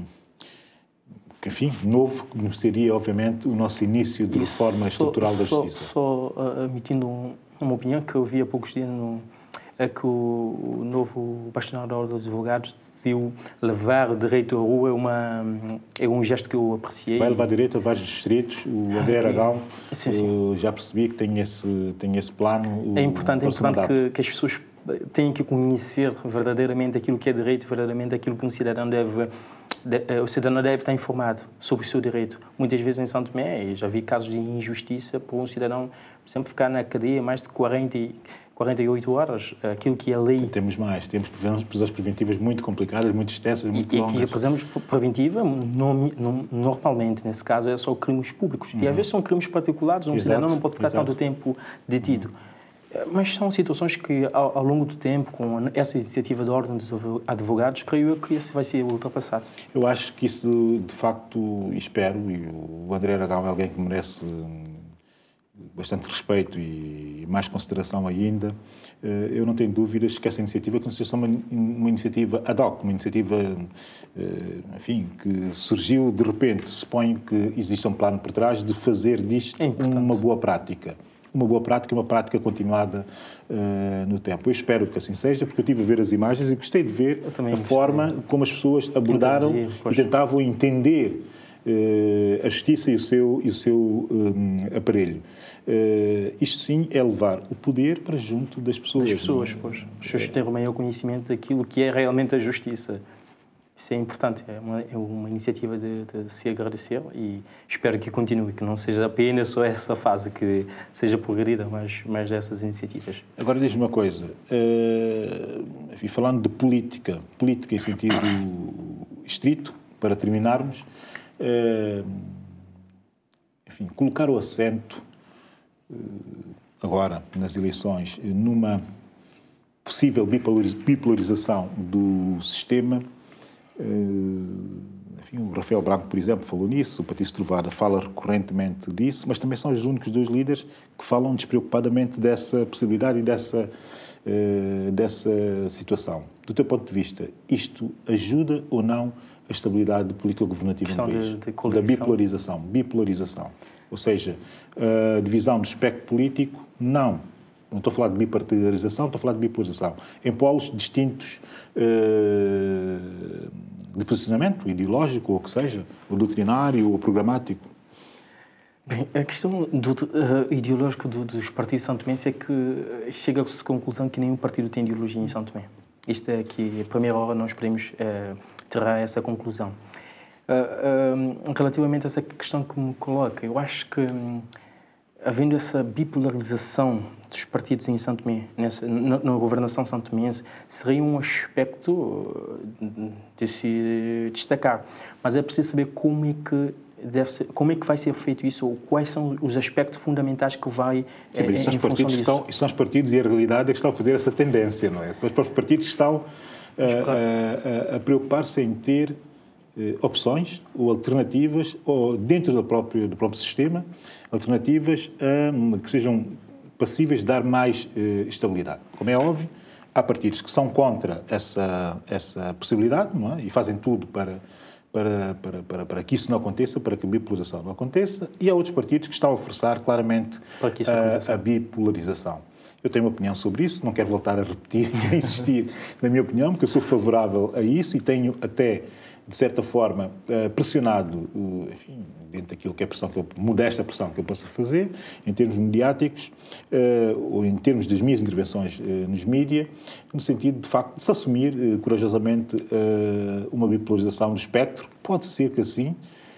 que, enfim, novo, que beneficiaria, obviamente, o nosso início de reforma estrutural da justiça. Só, só uh, emitindo um, uma opinião que eu vi há poucos dias, no, é que o, o novo bastonário da Ordem dos Advogados decidiu levar o direito à rua, é, uma, é um gesto que eu apreciei. Vai levar direito a vários distritos. O André Aragão, sim, sim. já percebi que tem esse, tem esse plano. É importante, é importante que, que as pessoas tenham que conhecer verdadeiramente aquilo que é direito, verdadeiramente aquilo que um cidadão deve... De, o cidadão deve estar informado sobre o seu direito. Muitas vezes em São Tomé, já vi casos de injustiça por um cidadão, por exemplo, ficar na cadeia mais de quarenta e oito horas, aquilo que é a lei... Temos mais, temos prisões preventivas muito complicadas, muito extensas, muito e, longas. E a prisão preventiva, no, no, normalmente, nesse caso, é só crimes públicos. Uhum. E às vezes são crimes particulares, um Exato. cidadão não pode ficar Exato. tanto tempo detido. Uhum. Mas são situações que, ao, ao longo do tempo, com essa iniciativa da Ordem dos Advogados, creio eu que isso vai ser ultrapassado. Eu acho que isso, de facto, espero, e o André Aragão é alguém que merece bastante respeito e mais consideração ainda. Eu não tenho dúvidas que essa iniciativa que não seja uma, uma iniciativa ad hoc, uma iniciativa, enfim, que surgiu de repente. Suponho que existe um plano por trás de fazer disto é uma boa prática. Uma boa prática, uma prática continuada uh, no tempo. Eu espero que assim seja, porque eu estive a ver as imagens e gostei de ver a forma como as pessoas abordaram Entendi, e tentavam entender uh, a justiça e o seu, e o seu um, aparelho. Uh, isto sim é levar o poder para junto das pessoas. Das pessoas, pois. As pessoas têm o maior conhecimento daquilo que é realmente a justiça. Isso é importante, é uma, é uma iniciativa de, de se agradecer e espero que continue, que não seja apenas só essa fase, que seja progredida mais, mais dessas iniciativas. Agora diz-me uma coisa, uh, enfim, falando de política, política em sentido estrito, para terminarmos, uh, enfim, colocar o acento agora nas eleições, numa possível bipolarização do sistema. Enfim, o Rafael Branco, por exemplo, falou nisso, o Patrício Trovada fala recorrentemente disso, mas também são os únicos dois líderes que falam despreocupadamente dessa possibilidade e dessa, dessa situação. Do teu ponto de vista, isto ajuda ou não a estabilidade política governativa no país? De, de da bipolarização, bipolarização. Ou seja, a divisão do espectro político, não. Não estou a falar de bipartidarização, estou a falar de bipolarização. Em polos distintos uh, de posicionamento ideológico, ou o que seja, ou doutrinário, ou programático. Bem, a questão do, uh, ideológica do, dos partidos santomenses é que chega-se à conclusão que nenhum partido tem ideologia em São Tomé. Isto é que, a primeira hora, nós podemos uh, tirar essa conclusão. Uh, uh, relativamente a essa questão que me coloca, eu acho que, um, havendo essa bipolarização dos partidos em São Tomé, nessa, na, na governação santomense, seria um aspecto de se destacar. Mas é preciso saber como é que deve ser, como é que vai ser feito isso, ou quais são os aspectos fundamentais que vai Sim, é, em, em função disso. Estão, são os partidos, e a realidade é que estão a fazer essa tendência, não é? São os próprios partidos que estão uh, a, a, a preocupar-se em ter Uh, opções ou alternativas, ou dentro do próprio, do próprio sistema, alternativas um, que sejam passíveis de dar mais uh, estabilidade. Como é óbvio, há partidos que são contra essa, essa possibilidade, não é? E fazem tudo para, para, para, para, para que isso não aconteça, para que a bipolarização não aconteça, e há outros partidos que estão a forçar claramente a, a bipolarização. Eu tenho uma opinião sobre isso, não quero voltar a repetir e insistir na minha opinião, porque eu sou favorável a isso e tenho até, de certa forma, pressionado, enfim, dentro daquilo que é pressão, que eu, modesta pressão que eu possa fazer, em termos mediáticos, ou em termos das minhas intervenções nos mídias, no sentido, de facto, de se assumir corajosamente uma bipolarização do espectro. Pode ser que assim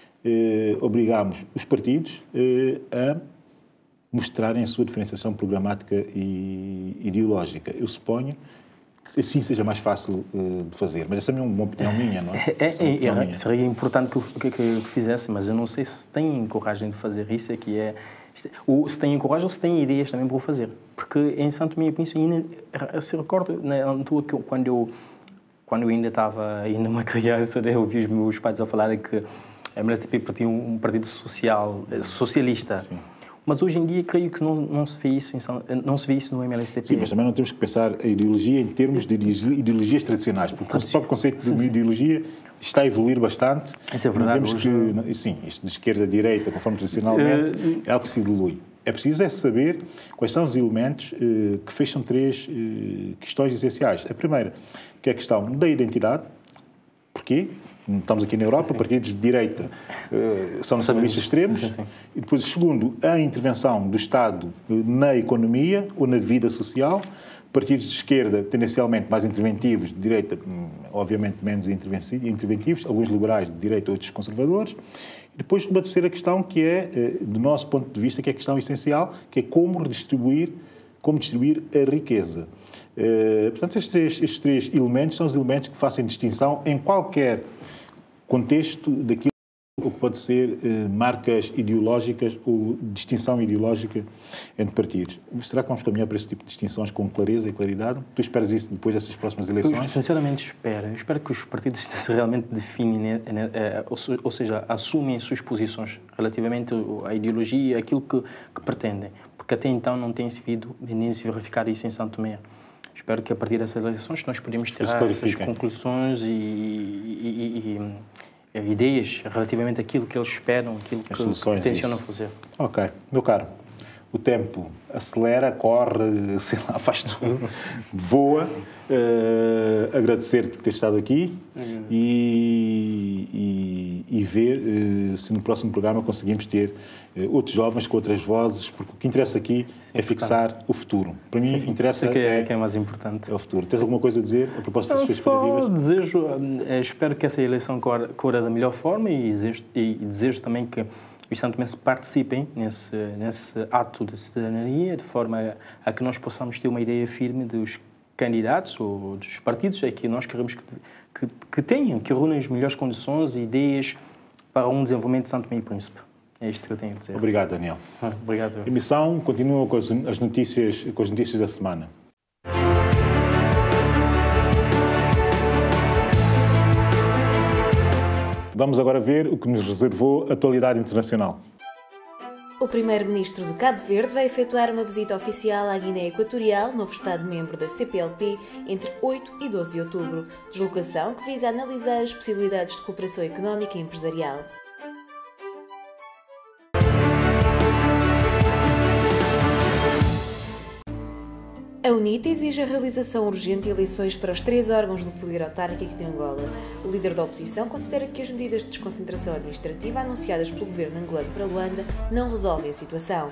obrigamos os partidos a mostrarem a sua diferenciação programática e ideológica. Eu suponho que assim seja mais fácil uh, de fazer. Mas essa é uma opinião minha, não é? é, é, é minha. Seria importante que, que, que fizesse, mas eu não sei se têm coragem de fazer isso, é que é... Ou se têm coragem ou se têm ideias também para o fazer. Porque em São Tomé e Príncipe, ainda se recordo, né, quando eu, quando eu ainda estava ainda uma criança, eu ouvi os meus pais a falar que a M L S T P tinha um partido social, socialista. Sim. Mas hoje em dia, creio que não, não, se vê isso em, não se vê isso no M L S T P. Sim, mas também não temos que pensar a ideologia em termos de ideologias tradicionais, porque Tradici... o próprio conceito de uma ideologia está a evoluir bastante. Isso é verdade. Não temos que, sim, isto de esquerda a direita, conforme tradicionalmente, uh... é algo que se dilui. É preciso é saber quais são os elementos uh, que fecham três uh, questões essenciais. A primeira, que é a questão da identidade. Porquê? Estamos aqui na Europa, sim, sim. Partidos de direita uh, são nacionalistas extremos. Sim, sim. E depois, segundo, a intervenção do Estado na economia ou na vida social. Partidos de esquerda, tendencialmente mais interventivos, de direita, obviamente, menos interventivos, alguns liberais de direita, outros conservadores. E depois, uma terceira questão, que é, do nosso ponto de vista, que é a questão essencial, que é como redistribuir, como distribuir a riqueza. Uh, portanto, estes três, estes três elementos são os elementos que fazem distinção em qualquer contexto daquilo que pode ser eh, marcas ideológicas ou distinção ideológica entre partidos. Será que vamos caminhar para esse tipo de distinções com clareza e claridade? Tu esperas isso depois dessas próximas eleições? Eu sinceramente espero. Eu espero que os partidos realmente definem, né, né, ou seja, assumem as suas posições relativamente à ideologia, aquilo que, que pretendem. Porque até então não tem se visto nem se verificar isso em São Tomé. Espero que a partir dessas eleições nós podemos tirar essas conclusões e, e, e, e ideias relativamente àquilo que eles esperam, aquilo que, que tencionam fazer. Ok. Meu caro, o tempo acelera, corre, sei lá, faz tudo, voa. Uh, agradecer-te por ter estado aqui uhum. e, e, e ver uh, se no próximo programa conseguimos ter uh, outros jovens com outras vozes, porque o que interessa aqui sim, é fixar sim. o futuro. Para mim, sim, sim. interessa que é, é, que é mais importante. É o futuro. Tens alguma coisa a dizer a propósito das suas expectativas? Desejo, eh, espero que essa eleição corra, corra da melhor forma e desejo, e desejo também que os santomenses participem nesse, nesse ato de cidadania, de forma a, a que nós possamos ter uma ideia firme dos candidatos ou dos partidos é que nós queremos que, que, que tenham, que reúnam as melhores condições e ideias para um desenvolvimento de São Tomé e Príncipe. É isto que eu tenho a dizer. Obrigado, Daniel. Ah, obrigado. A emissão continua com as notícias, com as notícias da semana. Vamos agora ver o que nos reservou a atualidade internacional. O primeiro-ministro de Cabo Verde vai efetuar uma visita oficial à Guiné Equatorial, novo Estado-membro da C P L P, entre oito e doze de outubro. Deslocação que visa analisar as possibilidades de cooperação económica e empresarial. A UNITA exige a realização urgente de eleições para os três órgãos do poder autárquico de Angola. O líder da oposição considera que as medidas de desconcentração administrativa anunciadas pelo governo angolano para Luanda não resolvem a situação.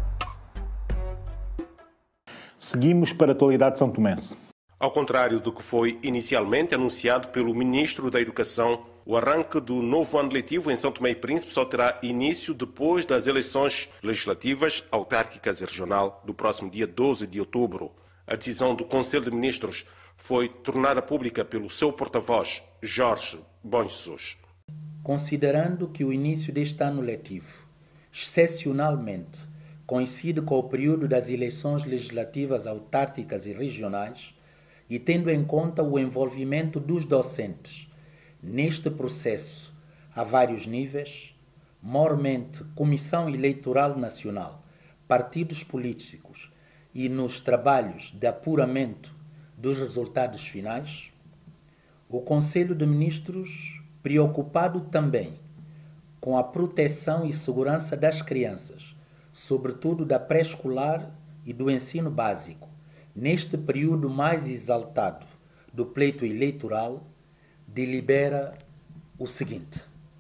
Seguimos para a atualidade são tomense. Ao contrário do que foi inicialmente anunciado pelo Ministro da Educação, o arranque do novo ano letivo em São Tomé e Príncipe só terá início depois das eleições legislativas, autárquicas e regional do próximo dia doze de outubro. A decisão do Conselho de Ministros foi tornada pública pelo seu porta-voz, Jorge Bom Jesus. Considerando que o início deste ano letivo, excepcionalmente, coincide com o período das eleições legislativas autárquicas e regionais, e tendo em conta o envolvimento dos docentes neste processo a vários níveis, maiormente Comissão Eleitoral Nacional, partidos políticos e nos trabalhos de apuramento dos resultados finais, o Conselho de Ministros, preocupado também com a proteção e segurança das crianças, sobretudo da pré-escolar e do ensino básico, neste período mais exaltado do pleito eleitoral, delibera o seguinte.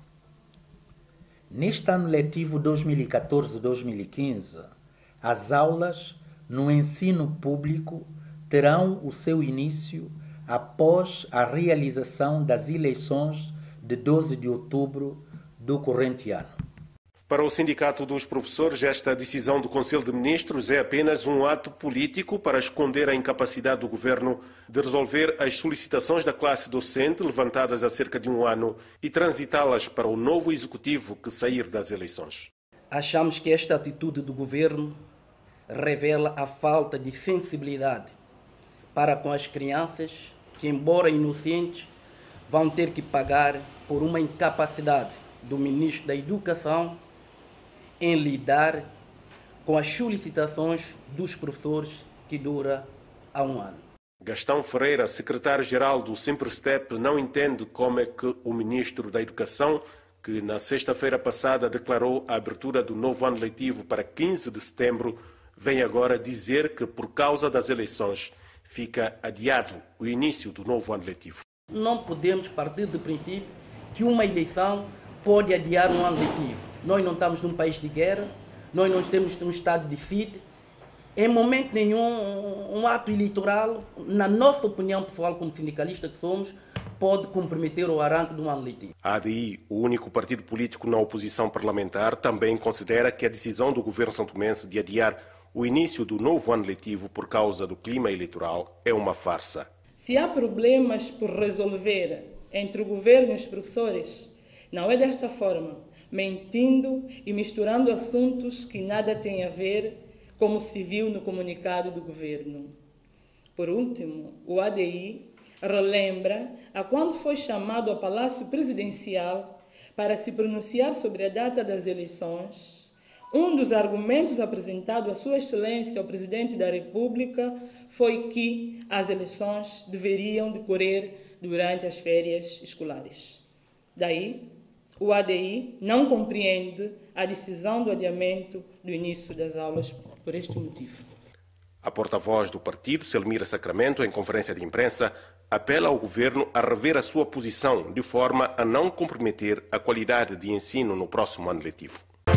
Neste ano letivo dois mil e catorze a dois mil e quinze, as aulas no ensino público terão o seu início após a realização das eleições de doze de outubro do corrente ano. Para o Sindicato dos Professores, esta decisão do Conselho de Ministros é apenas um ato político para esconder a incapacidade do governo de resolver as solicitações da classe docente levantadas há cerca de um ano e transitá-las para o novo executivo que sair das eleições. Achamos que esta atitude do governo revela a falta de sensibilidade para com as crianças que, embora inocentes, vão ter que pagar por uma incapacidade do Ministro da Educação em lidar com as solicitações dos professores que dura há um ano. Gastão Ferreira, secretário-geral do Simprestep, não entende como é que o Ministro da Educação, que na sexta-feira passada declarou a abertura do novo ano letivo para quinze de setembro, vem agora dizer que, por causa das eleições, fica adiado o início do novo ano letivo. Não podemos partir do princípio que uma eleição pode adiar um ano letivo. Nós não estamos num país de guerra, nós não temos um estado de sítio. Em momento nenhum, um ato eleitoral, na nossa opinião pessoal, como sindicalista que somos, pode comprometer o arranque de um ano letivo. A ADI, o único partido político na oposição parlamentar, também considera que a decisão do governo santomense de adiar o início do novo ano letivo por causa do clima eleitoral é uma farsa. Se há problemas por resolver entre o governo e os professores, não é desta forma, mentindo e misturando assuntos que nada têm a ver, como se viu no comunicado do governo. Por último, o A D I relembra a quando foi chamado ao Palácio Presidencial para se pronunciar sobre a data das eleições. Um dos argumentos apresentados à Sua Excelência, o Presidente da República, foi que as eleições deveriam decorrer durante as férias escolares. Daí, o A D I não compreende a decisão do adiamento do início das aulas por este motivo. A porta-voz do partido, Selmira Sacramento, em conferência de imprensa, apela ao governo a rever a sua posição de forma a não comprometer a qualidade de ensino no próximo ano letivo.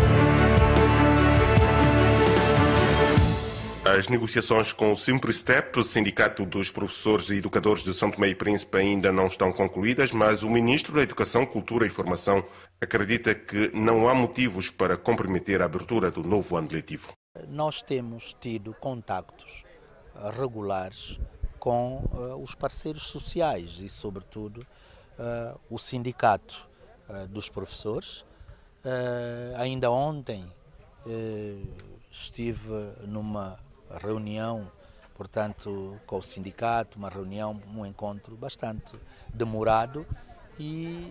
As negociações com o Simprestep, o Sindicato dos Professores e Educadores de São Tomé e Príncipe, ainda não estão concluídas, mas o Ministro da Educação, Cultura e Formação acredita que não há motivos para comprometer a abertura do novo ano letivo. Nós temos tido contactos regulares com uh, os parceiros sociais e, sobretudo, uh, o Sindicato uh, dos Professores, Uh, ainda ontem uh, estive numa reunião, portanto, com o sindicato, uma reunião, um encontro bastante demorado e,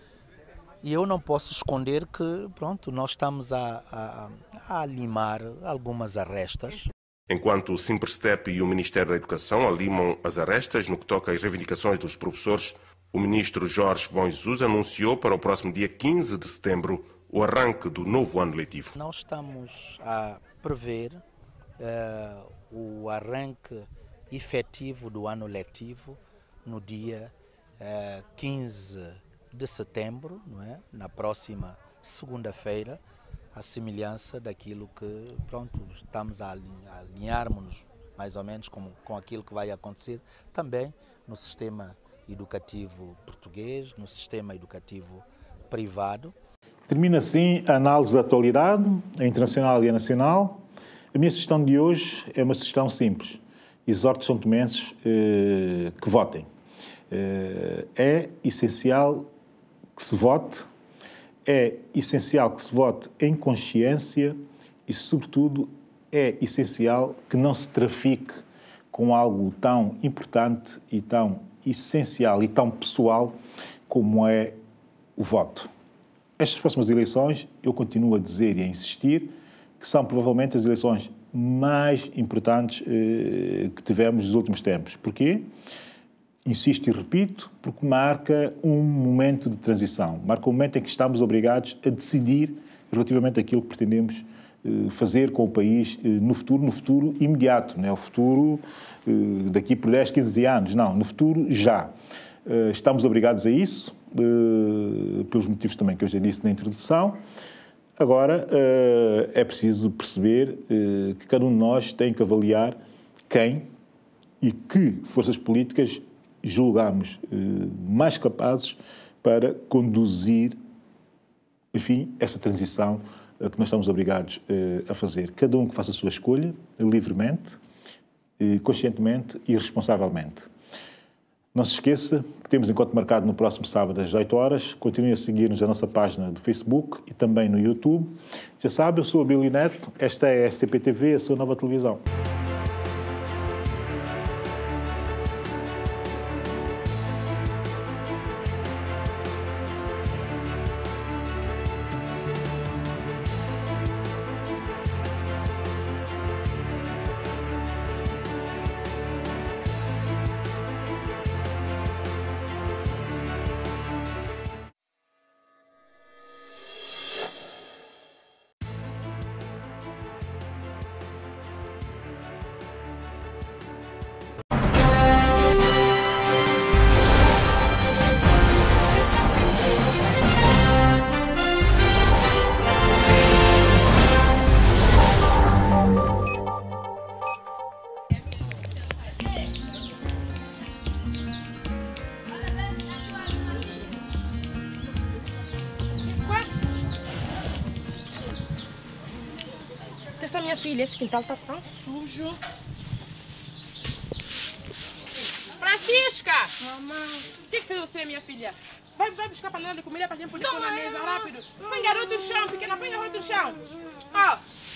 e eu não posso esconder que, pronto, nós estamos a, a, a limar algumas arestas. Enquanto o Simprestep e o Ministério da Educação alimam as arestas no que toca às reivindicações dos professores, o ministro Jorge Bom Jesus anunciou para o próximo dia quinze de setembro o arranque do novo ano letivo. Nós estamos a prever uh, o arranque efetivo do ano letivo no dia uh, quinze de setembro, não é? Na próxima segunda-feira, a semelhança daquilo que, pronto, estamos a alinharmos mais ou menos com, com aquilo que vai acontecer também no sistema educativo português, no sistema educativo privado. Termina assim a análise da atualidade, a internacional e a nacional. A minha sugestão de hoje é uma sugestão simples. Exorto os são-tomenses eh, que votem. Eh, é essencial que se vote, é essencial que se vote em consciência e, sobretudo, é essencial que não se trafique com algo tão importante e tão essencial e tão pessoal como é o voto. Estas próximas eleições, eu continuo a dizer e a insistir que são provavelmente as eleições mais importantes eh, que tivemos nos últimos tempos. Porquê? Insisto e repito, porque marca um momento de transição. Marca um momento em que estamos obrigados a decidir relativamente àquilo que pretendemos eh, fazer com o país eh, no futuro, no futuro imediato, não é o futuro eh, daqui por dez, quinze anos, não, no futuro já. Eh, estamos obrigados a isso, eh, pelos motivos também que eu já disse na introdução. Agora, eh, é preciso perceber eh, que cada um de nós tem que avaliar quem e que forças políticas julgamos eh, mais capazes para conduzir, enfim, essa transição eh, que nós estamos obrigados eh, a fazer. Cada um que faça a sua escolha, livremente, eh, conscientemente e responsavelmente. Não se esqueça que temos encontro marcado no próximo sábado às dezoito horas. Continue a seguir-nos na nossa página do Facebook e também no YouTube. Já sabe, eu sou a Billy Neto, esta é a S T P T V, a sua nova televisão. Essa minha filha, esse quintal tá tão sujo. Francisca! Mamãe. O que, que fez você, minha filha? Vai, vai buscar panela de comida pra gente poder pôr na mesa, rápido. Põe garoto no chão, pequena, põe garoto no chão. Ó.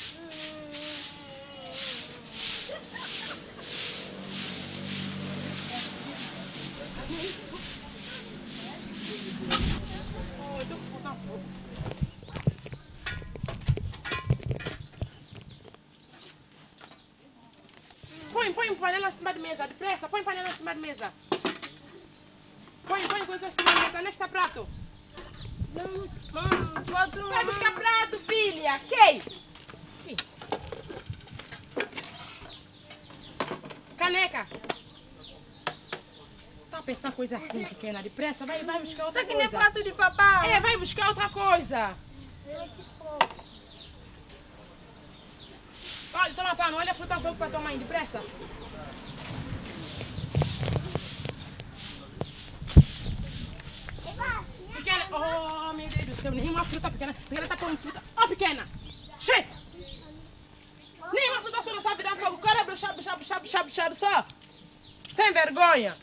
Põe, põe panela em cima de mesa, depressa, põe panela em cima de mesa. Põe, põe coisa em cima de mesa, onde está prato? Não, não, quatro. Vai buscar prato, filha, quem? Caneca. Tá pensando coisa assim, pequena, depressa, vai, vai buscar outra coisa. Isso aqui não é prato de papai. É, vai buscar outra coisa. Olha, toma pano, olha a fruta fogo para tua mãe, depressa. Pequena, oh meu Deus do céu, nenhuma fruta pequena. Pequena tá pondo fruta. Oh, pequena, chega. Nenhuma fruta só não sabe dar fogo. Cara, bruxar, bruxar, bruxar, bruxar, bruxar só. Sem vergonha.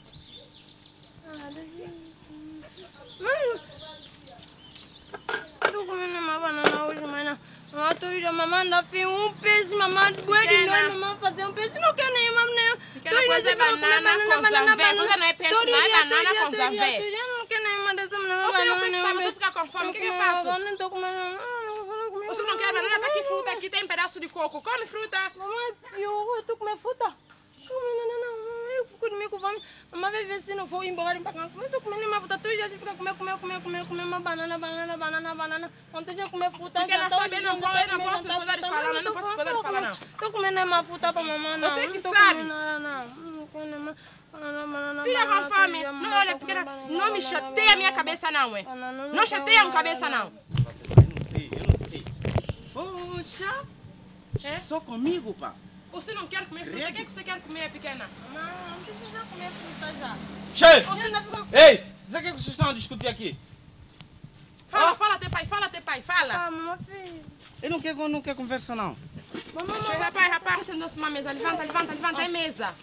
Hum. tô comendo uma banana hoje, mas não. A tua mamãe ainda fez um peixe, mamãe doeu de nós, mamãe fazer um peixe. Não quero nem, mamãe, nem. Pequena coisa é banana com zanvé. Coisa não é peixe, não é banana com zanvé. Não quero nem uma dessa banana. Você não sei que sabe, você fica com fome, o que eu faço? Eu não tô comendo. Você não quer banana? Tá aqui fruta, aqui tem pedaço de coco. Come fruta. Mamãe, eu, eu tô comendo fruta. Não, não, não, eu fico dormindo com fome. Mamãe vai ver se não vou embora para cá. Eu tô comendo uma fruta, tu já fica comendo, comer, comer, comer, comer uma banana, banana, banana, banana. Ontem já comer fruta. Porque não sabe, eu não posso, eu não posso poder de falar, não, não posso poder de falar, não. Tô comendo uma fruta para mamãe, não. Você que sabe. Não, não, não. Fica com fome. Não, olha, pequena, não me chateia a minha cabeça, não, é. Não chateia a minha cabeça, não. Eu não sei, eu não sei. Poxa, é? Só comigo, pá. Você não quer comer fruta? O que, é que você quer comer, pequena? Não, não precisa comer fruta já. Cheio! Fica... Ei, o que é que vocês estão a discutir aqui? Fala, ah. fala, teu pai, fala, teu pai, fala. Ah, mamãe, filho. Eu não quero, não quero conversa, não. Mamãe, Cheio, rapaz, rapaz, sentou-se uma mesa. Levanta, levanta, levanta, ah. é mesa.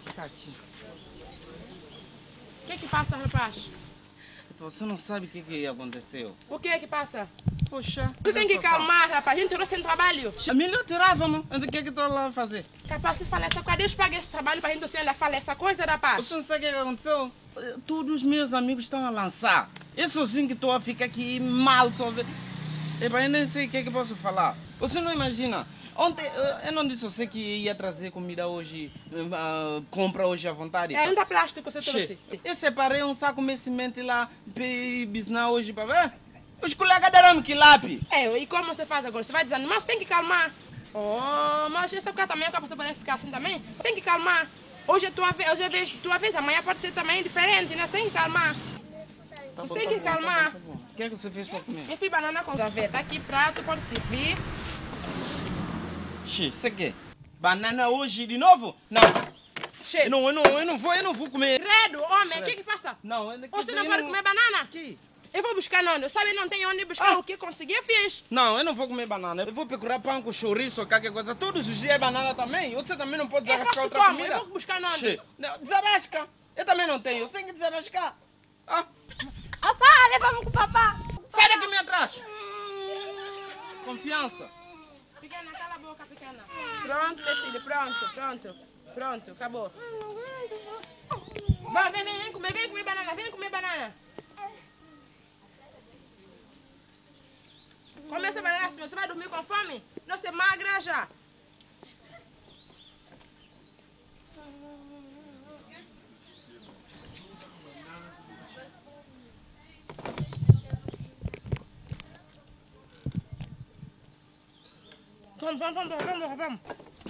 O que é que passa, rapaz? Você não sabe o que, que aconteceu. O que é que passa? Poxa. Você tem que calmar, rapaz. A gente tirou sem trabalho. A melhor tirava, não? Então o que é que estou lá a fazer? Rapaz, você fala essa coisa. Deus paga esse trabalho para a gente você ainda fala essa coisa, rapaz. Você não sabe o que aconteceu? Todos os meus amigos estão a lançar. Eu sozinho que estou a ficar aqui mal só ver. Eu nem sei o que é que posso falar. Você não imagina. Ontem, eu não disse a você que ia trazer comida hoje, uh, compra hoje à vontade? É, ainda plástico você trouxe. Eu separei um saco de semente lá, bisnar hoje para ver. Os colegas deram-me quilape. É, e como você faz agora? Você vai desanimar, você tem que calmar. Oh, mas essa coisa também é para você poder ficar assim também. Tem que calmar. Hoje é tua vez, hoje é vez, tua vez, amanhã pode ser também diferente, né? Você tem que calmar. Tá você bom, tem tá que bom, calmar. Tá bom, tá bom. O que é que você fez para comer? Eu fiz banana com gaveta. Tá aqui prato, pode servir. Xê, você quer? Banana hoje de novo? Não. Xê. Eu não, eu não, eu não vou, eu não vou comer. Credo, homem, o que que passa? Não, eu, você não pode não... comer banana? Que? Eu vou buscar onde? Sabe, não tem onde buscar ah. o que conseguir, eu fiz. Não, eu não vou comer banana. Eu vou procurar pão com chouriço ou qualquer coisa. Todos os dias é banana também. Você também não pode desarrascar outra como? comida. Eu vou buscar onde? Xê. Não, desarrasca. Eu também não tenho. Você tem que desarrascar. Ah. Papá, leva-me com o papá. Sai daqui me atrás. Confiança. Pequena, cala a boca, pequena. Pronto, meu filho, pronto, pronto. Pronto, acabou. Vai, vem, vem, vem comer, vem comer banana, vem comer banana. Come essa banana assim, você vai dormir com fome? Não, você magra já. Vamos, vamos, vamos, vamos, vamos.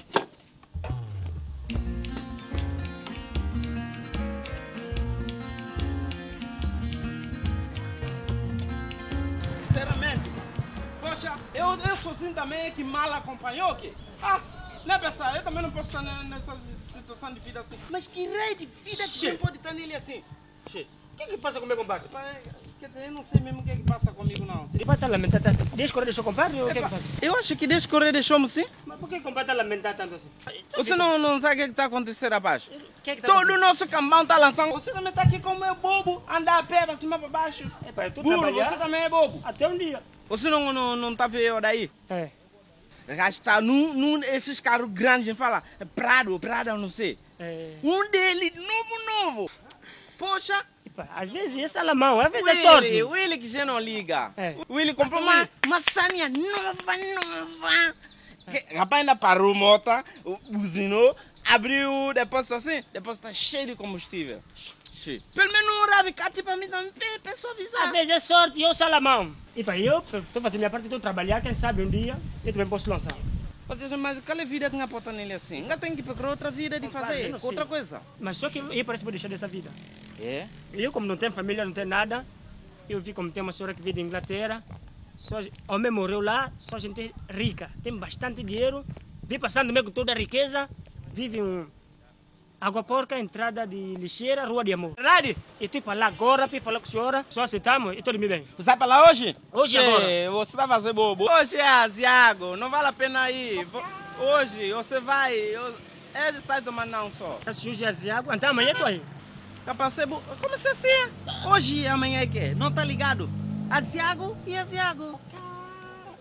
Sinceramente, poxa, eu, eu sozinho também é que mal acompanhou que. Ah, não é pensar, eu também não posso estar nessa situação de vida assim. Mas que rei de vida que você pode estar nele assim? Che, o que é que passa com o meu compadre? Quer dizer, eu não sei mesmo o que é que passa comigo, não. Ele vai estar lamentando assim. Desde correr deixou o compadre ou o que é que passa? Eu acho que desde correr deixou-me sim. Mas por que o compadre está lamentando tanto assim? Você não, não sabe o que é que está acontecendo, rapaz? Que é que tá Todo o nosso cambão está lançando. Você também está aqui como é bobo, andar a pé para cima para baixo. É, pai, tu burro, você também é bobo. Até um dia. Você não, não, não tá vendo daí? É. Gastar num, num esses carros grandes, fala, Prado, Prado, não sei. É. Um deles, novo, novo. Poxa. Às vezes é salamão, às vezes Willy, é sorte. O Willy que já não liga. É. O Willy comprou uma, uma Sânia nova, nova. Que, rapaz, ainda parou a moto, buzinou, abriu o depósito assim, o depósito está cheio de combustível. Cheio. Pelo menos um ravicat para mim também, para suavizar. Às vezes é sorte e eu salamão. E para eu estou fazendo minha parte, estou trabalhar, quem sabe um dia eu também posso lançar. Mas qual é a vida que não pode nele assim? Ainda tem que procurar outra vida de fazer, outra coisa. Mas só que eu parece que vou deixar dessa vida. É? Eu, como não tenho família, não tenho nada, eu vi como tem uma senhora que veio da Inglaterra, só, o homem morreu lá, só gente rica, tem bastante dinheiro, vi passando meio com toda a riqueza, vive um água porca, entrada de lixeira, rua de amor. Verdade? Eu estou para lá agora, para falar com a senhora, só aceitamos e estou dormindo bem. Você vai para lá hoje? Hoje Che, agora. Você vai fazer bobo. Hoje é Asiago, não vale a pena ir. Hoje você vai, é de estar tomando não só. Se hoje é Asiago, então amanhã estou aí. Capaz de ser bo... Como você assim? Hoje e amanhã é que? Não tá ligado? Asiago e Asiago.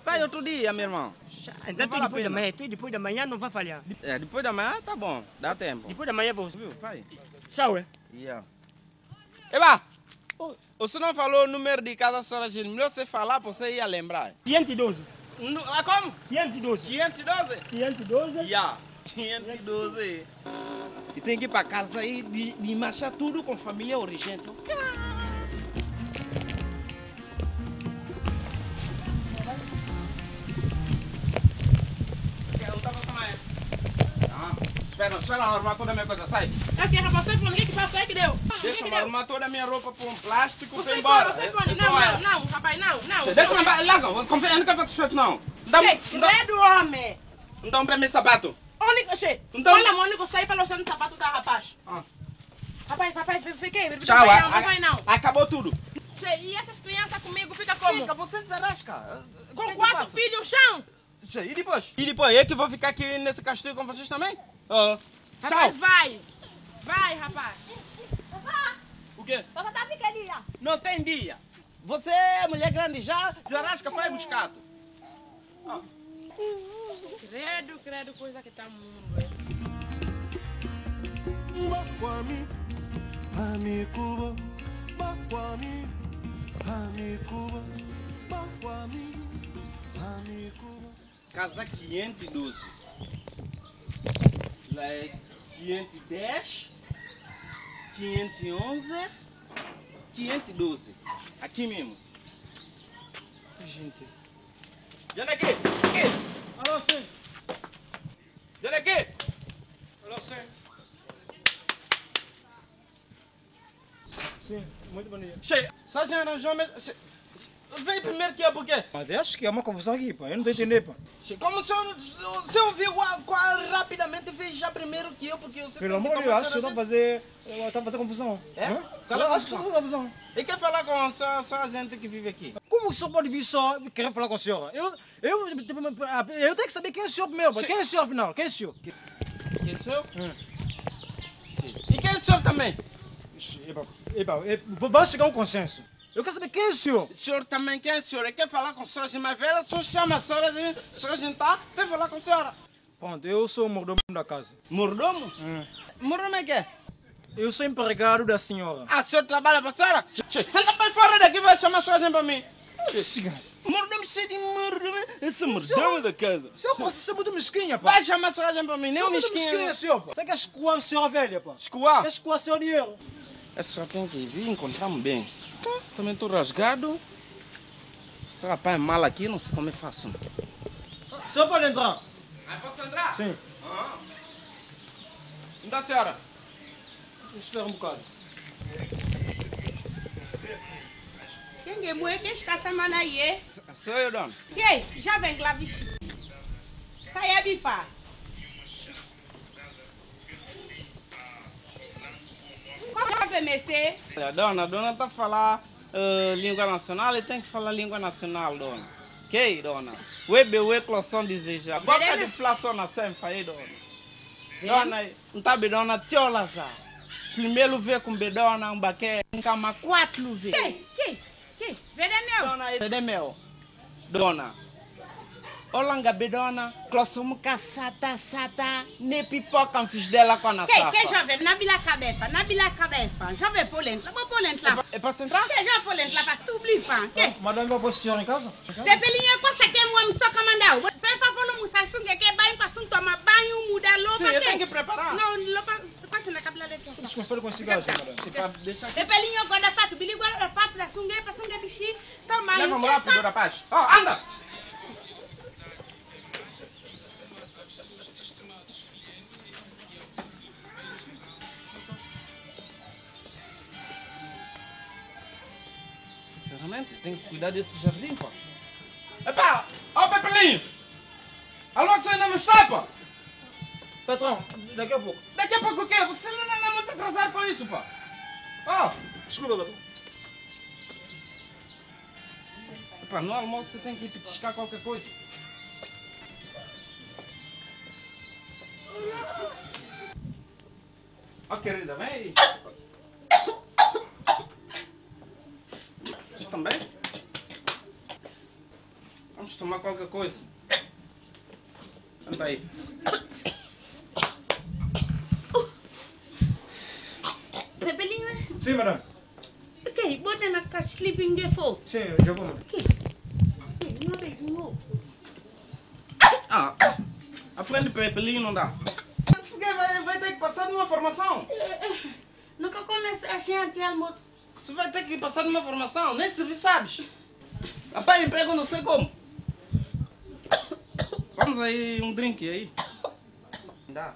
Vai outro dia, meu irmão. Então tu depois da manhã, tu depois da manhã não vai falhar. É, depois da manhã tá bom, dá tempo. Depois da manhã vou. Viu? Vai. Tchau, é? Yeah. Eba! O senhor falou o número de cada senhora, melhor você falar para você ia lembrar. quinhentos e doze. No, ah, como? quinhentos e doze. quinhentos e doze? quinhentos e doze? Yeah. quinhentos e doze. E tem que ir para casa aí de, de marchar tudo com família urgente. Espera, espera arrumar toda a minha coisa, sai. Aqui, rapaz, sai fora, ninguém que passa aí que deu. Deixa-me arrumar toda a minha roupa para um plástico para Você ir embora. Você pode, não, não, não, rapaz, não, não. Deixa-me, larga, confia, eu nunca vou satisfeito não. Credo, homem. Então, para mim, sapato. Único, che, então... olha, o único sai para o sapato da rapaz. Ah. Rapaz, rapaz, fiquei, tchau, não, não vai não. Acabou tudo. Che, e essas crianças comigo, fica como? Fica, você desarrasca. Com quatro filhos no chão. Che, e depois? E depois, eu que vou ficar aqui nesse castigo com vocês também? Uh. Rapaz, vai! Vai, rapaz! O quê? Você tá pequenininha. Não tem dia. Você é mulher grande já, desarasca, vai buscar. Ah. Credo, credo, coisa que tá mundo. Casa quinhentos e doze. Lá é quinhentos e dez, quinhentos e onze, quinhentos e doze. Aqui mesmo. Gente. Olha aqui, aqui. Alô, sim. Olha aqui. Alô, sim. Sim, muito bom dia. Cheio. Só já arranjou mesmo. Vem primeiro que é porque. Mas eu acho que é uma confusão aqui, pá. Eu não estou entendendo, pá. Como o senhor, o senhor viu qual, qual rapidamente fez já primeiro que eu, porque você pelo amor de Deus, acho que você está a fazer, está a fazer confusão. É? Hã? Eu acho que você está a fazer confusão. E quer falar com só, só a gente que vive aqui? Como o senhor pode vir só querer falar com a senhora? Eu, eu, eu tenho que saber quem é o senhor primeiro, pá. Quem é o senhor afinal? Quem é o senhor? Quem é o senhor? Hum. Sim. E quem é o senhor também? Epa, epa, epa, vamos chegar a um consenso. Eu quero saber quem é o senhor. O senhor também, quem é o senhor? Ele quer falar com a senhora mais velha, o senhor chama a senhora, a senhora sentar, vem falar com a senhora. Pronto, eu sou o mordomo da casa. Mordomo? Hum. Mordomo é quê? Eu sou empregado da senhora. Ah, o senhor trabalha para a senhora? Anda para fora daqui, vai chamar a senhora para mim. Mordomo cheio de mordomo. Esse é o mordomo da casa. O senhor pode ser muito mesquinha, pá. Vai chamar a senhora para mim, nem um mesquinha. mesquinha, senhor, pá. Você quer escoar a senhora velha, pá? Escoar? Quer escoar a senhora dinheiro? Essa senhora tem que vir encontrar-me bem. Também estou rasgado. Se o rapaz é mal aqui, não sei como é fácil. O senhor pode entrar? Ah, posso entrar? Sim. Ah. Então, senhora. Espera um bocado. Quem é mulher que escassa manaie? Sou eu, dona. Quem? Já vem lá vestir. Sai a bifar. A dona, a dona está a falar uh, língua nacional e tem que falar língua nacional, dona. Ok, dona? Webe, we, cloção, deseja. Boca de inflação na sempre aí, dona. Dona, não está bem, dona, tiola, sa. Primeiro vê com bedona, um baquê, um cama, quatro vê. Quem? Quem? Quem? Vede meu? Dona, vede meu. Dona. Olanga bedona, cloção, caçata, sata, ne pipoca, fiz dela com a nossa. Quem? Quem jovem? Nabila cabeça, Nabila cabeça. Jovem polenta, vou polenta lá. É para centrar? Quem já polenta lá para subir, fã? Quem? Madame vai pôr a senhora em casa? Pepelinha, coisa que é uma missão camandau. Você vai falar no sassunga que é banho para assunto, tomar banho, mudar loupa. Sim, eu tenho que preparar. Não, loupa, passa na cabela dele. Desculpa, com cigarro, madame. Pepelinha, guarda fato, bili guarda fato da sunga, para sunga bichinho, toma aí. Leva-me rápido, rapaz. Ó, anda. Sinceramente, tem que cuidar desse jardim, pá. Epá, ó Pepelinho! Alô, você ainda não está, pá? Patrão, daqui a pouco. Daqui a pouco o quê? Você não é muito atrasado com isso, pá. Ó, desculpa, patrão. Epá, no almoço você tem que ir petiscar qualquer coisa. Ó, querida, vem aí. Isso também? Vamos tomar qualquer coisa. Senta aí. Pepelinho, né? Sim, madame. Ok, bota na casa sleeping default. Sim, já vou, madame. Ok. Ok, não vejo. Ah, a frente de Pepelinho não dá. Esse cara vai, vai ter que passar numa formação. Nunca comecei a gente almoço. Você vai ter que passar numa formação, nem serviço sabes. Rapaz, emprego não sei como. Vamos aí, um drink aí. Dá.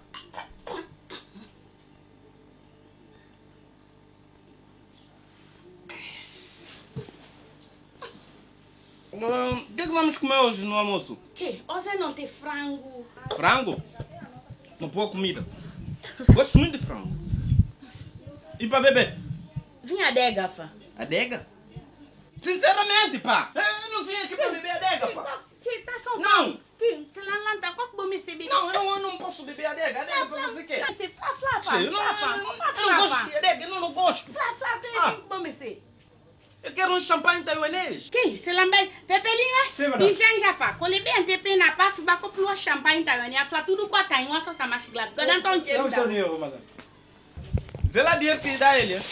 O que é que vamos comer hoje no almoço? Que? Hoje não tem frango. Frango? Uma boa comida. Gosto muito de frango. E para beber? Vinha adega, fá. Adega? Sinceramente, pá! Eu não vim aqui para beber adega, pá! Que tá só. Não! Que? Se lá lá tá, qual que vou me receber? Não, eu não, eu não posso beber adega. Adega para você quê? Flá, flá, flá, Sim, eu não, eu não, eu não gosto de adega, eu não, não gosto. Flá, flá, que Ah. que vou me ser? Eu quero um champanhe taiwanês. Que? Se lambe, Pepelinho, Sim, madame. Bijan já fá. Quando ele bem te na pá, fiba com plua champanhe taiwanês, a flá tudo com a Taiwan, só sa mais claro. Cada então Dá-me cheiro seu da. dinheiro, madame. Vê lá dinheiro que dá ele.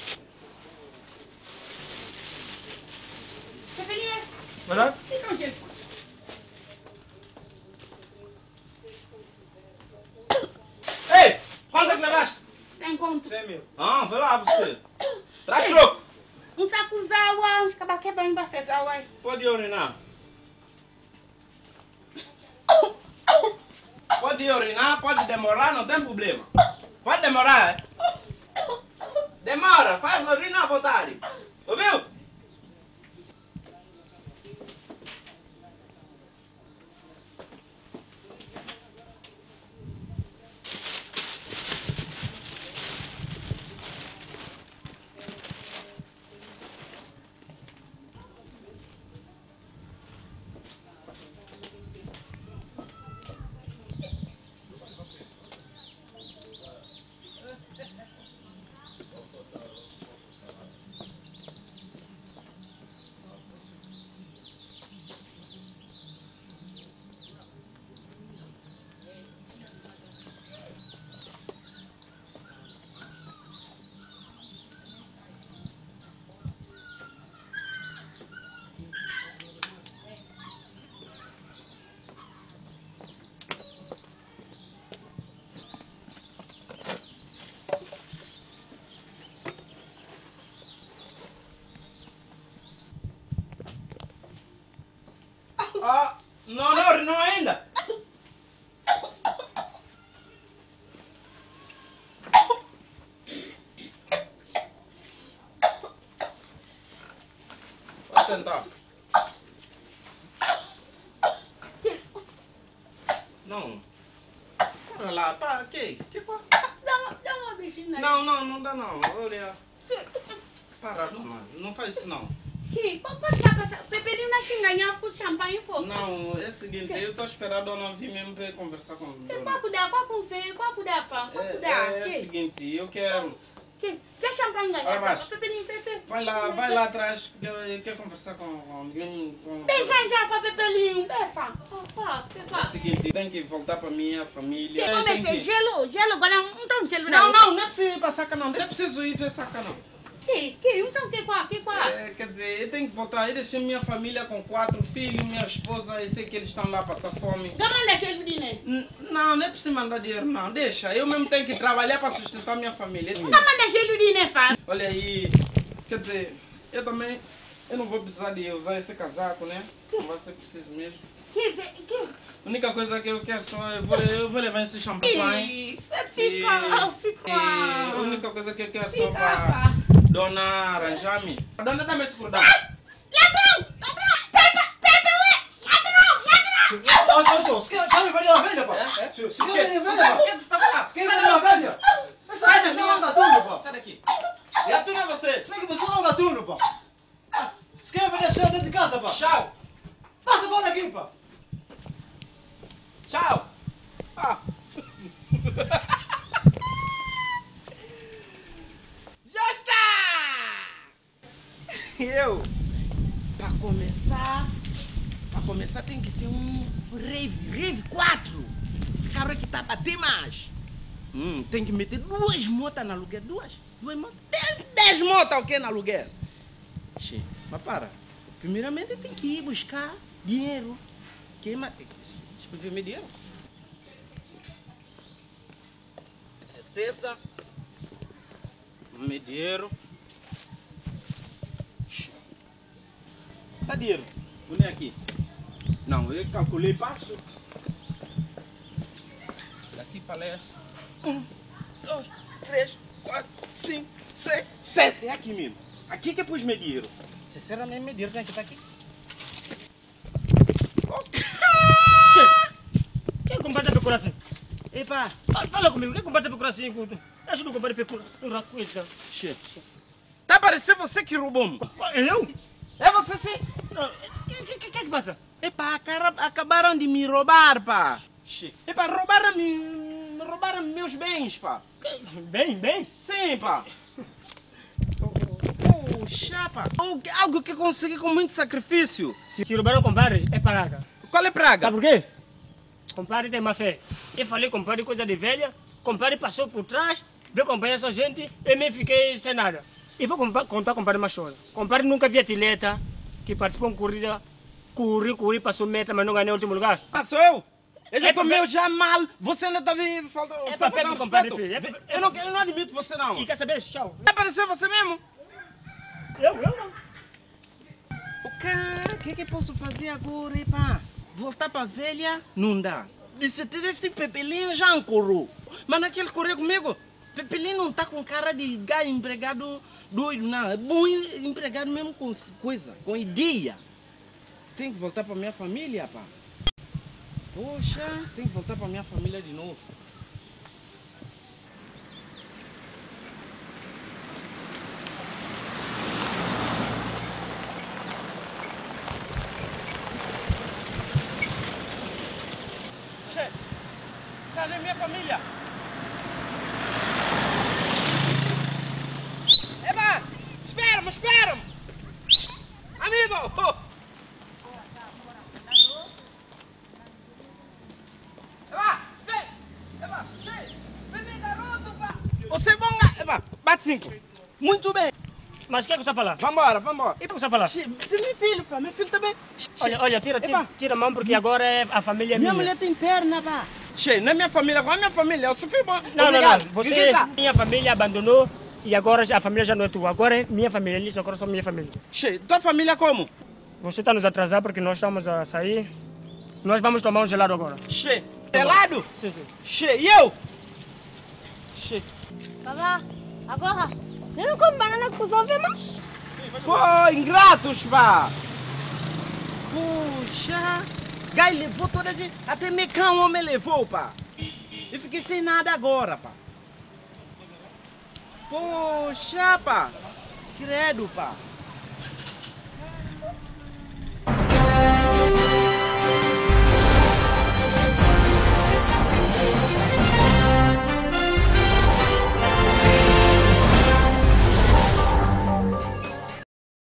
Pepelinho, Madame? fica um jeito. Ei, quanto é que levaste? Sem conto. cem mil. Ah, vê lá você. Traz troco. Um saco zawa, uns cabaque bem para fazer zawa. Pode urinar. Pode urinar, pode demorar, não tem problema. Pode demorar, é? Demora, faz urinar à vontade. Ouviu? Ah, não, não, não ainda. Pode sentar. Não. Para lá, para, que? Que qual? Dá dá uma beijinha aí. Não, não, não dá não. Olha. Para, dona. Não faz isso não. Que? Qual que está passando? Pepelinho na xinganha com champanhe e fogo. Não, é o seguinte, eu estou esperando a dona vir mesmo para conversar com a dona. Qual que dá? Qual que feio? Qual que dá fã? Qual que É, dá? é, é o Que? seguinte, eu quero... Que? Quer champanhe Olha, ganhar? mas- Pepelinho, Pepe. Vai lá, vai lá atrás, porque eu quero conversar com, com alguém. Com... Beija já, fã, Pepelinho. Befa. É o seguinte, tem que voltar para minha família. Que Tem comecei que- gelo? Gelo, agora não tem gelo. Não, não, não é preciso ir para saca não. Não é preciso ir ver saca não. Que? Que? Então que qual? Que qual? É, quer dizer, eu tenho que voltar. Eu deixei minha família com quatro filhos, minha esposa, eu sei que eles estão lá a passar fome. Dá uma gelo de né? N- Não, não é preciso mandar dinheiro não. Deixa, eu mesmo tenho que trabalhar para sustentar minha família. Dá uma gelo de né, fã? Olha aí, quer dizer, eu também, eu não vou precisar de usar esse casaco, né? Não vai ser preciso mesmo. Que? Que? A única coisa que eu quero só, eu vou, eu vou levar esse champanhe. Fica, fica. E a única coisa que eu quero só Fica, para dona arranjar-me. Dona, dá-me esse cordão. Ladrão! Ladrão! Pepe! Pepe, ué! Ladrão! Ladrão! Ô, senhor, você quer me vender uma velha, pá? É? Senhor, O você quê? quer me vender, O pá? que você está falando? Você quer me vender uma velha? Sai daqui, Você é um gatuno, pá. Sai daqui. Gatuno é você. Você que você é um gatuno, pá. Você quer me vender senhor dentro de casa, pá? Tchau. Passa fora daqui, pá. Tchau. Ah. Já está! Eu, para começar, Para começar tem que ser um Rave, Rave quatro. Esse carro aqui tá a bater mais. Hum, tem que meter duas motas no aluguel, duas, duas motas, dez, dez motas o que no aluguel? Che, mas para, primeiramente tem que ir buscar dinheiro. Que mais? Deixa eu ver meu dinheiro. Certeza. Meu dinheiro. Tá dinheiro? Olha aqui. Não, eu calculei passo. Daqui para lá. Um, dois, três, quatro, cinco, seis, sete. É aqui mesmo. Aqui que eu pus meu dinheiro. Sinceramente, meu dinheiro tem que estar aqui. Quem compadre procurar assim? Epa! Fala, fala comigo, quem compadre procurar assim? Acho que o compadre procurar coisa. Che. Tá parecendo você que roubou-me. Eu? É você sim? Não, o que, que, que, que passa? Epa, cara, acabaram de me roubar, pá. Che. Epa, roubaram, me, roubaram meus bens, pá. Bem, bem? Sim, pá. Poxa, pá. Algo que consegui com muito sacrifício. Se, se roubaram o compadre, é praga. Qual é praga? Sabe por quê? Compadre tem má fé. Eu falei compadre coisa de velha, compadre passou por trás, veio acompanhar essa gente, eu me fiquei sem nada. E vou contar compadre uma coisa. Compadre nunca via atleta que participou de corrida, corri, corri, passou meta, mas não ganhou o último lugar. Ah, sou eu? Eu já É tomei papel- já mal. Você ainda está me faltando. É papel de compadre, filho. É papel- Eu não, eu não admito você, não. E quer saber? Tchau. Vai aparecer você mesmo? Eu, eu não. O cara, o que que eu posso fazer agora, pá? Voltar para velha? Não dá. De certeza esse Pepelinho já ancorou. Mas naquele correio comigo, Pepelinho não tá com cara de gajo empregado doido, não. É bom empregado mesmo com coisa, com ideia. Tem que voltar para minha família, pá. Poxa, tem que voltar para minha família de novo. Che, sai da minha família. Eba, espera-me, espera-me. Amigo! Eba, vem! Eba, vem! Vem, vem, garoto, pá! Você é bom, ga- Eba, bate cinco. Muito bem. Mas o que é que você fala? Vambora, vambora. E o que você fala? Che, tem meu filho, pá, meu filho também. Olha, olha, tira, tira, Eba. tira a mão porque agora é a família é Minha minha. mulher tem perna, pá. Che, não é minha família, agora é minha família. Eu sou filho bom. Não, não, Obrigado. não. Você, Acredita? minha família abandonou e agora a família já não é tua. Agora é minha família, eles agora são minha família. Che, tua família como? Você está nos atrasar porque nós estamos a sair. Nós vamos tomar um gelado agora. Che, gelado? Sim, sim. Che, e eu? Che. Papá, agora, eu não como banana com resolver mais. Pô, ingratos, pá! Puxa! Gai levou toda a gente. Até meu cão homem levou, pá! Eu fiquei sem nada agora, pá! Poxa, pá! Credo, pá!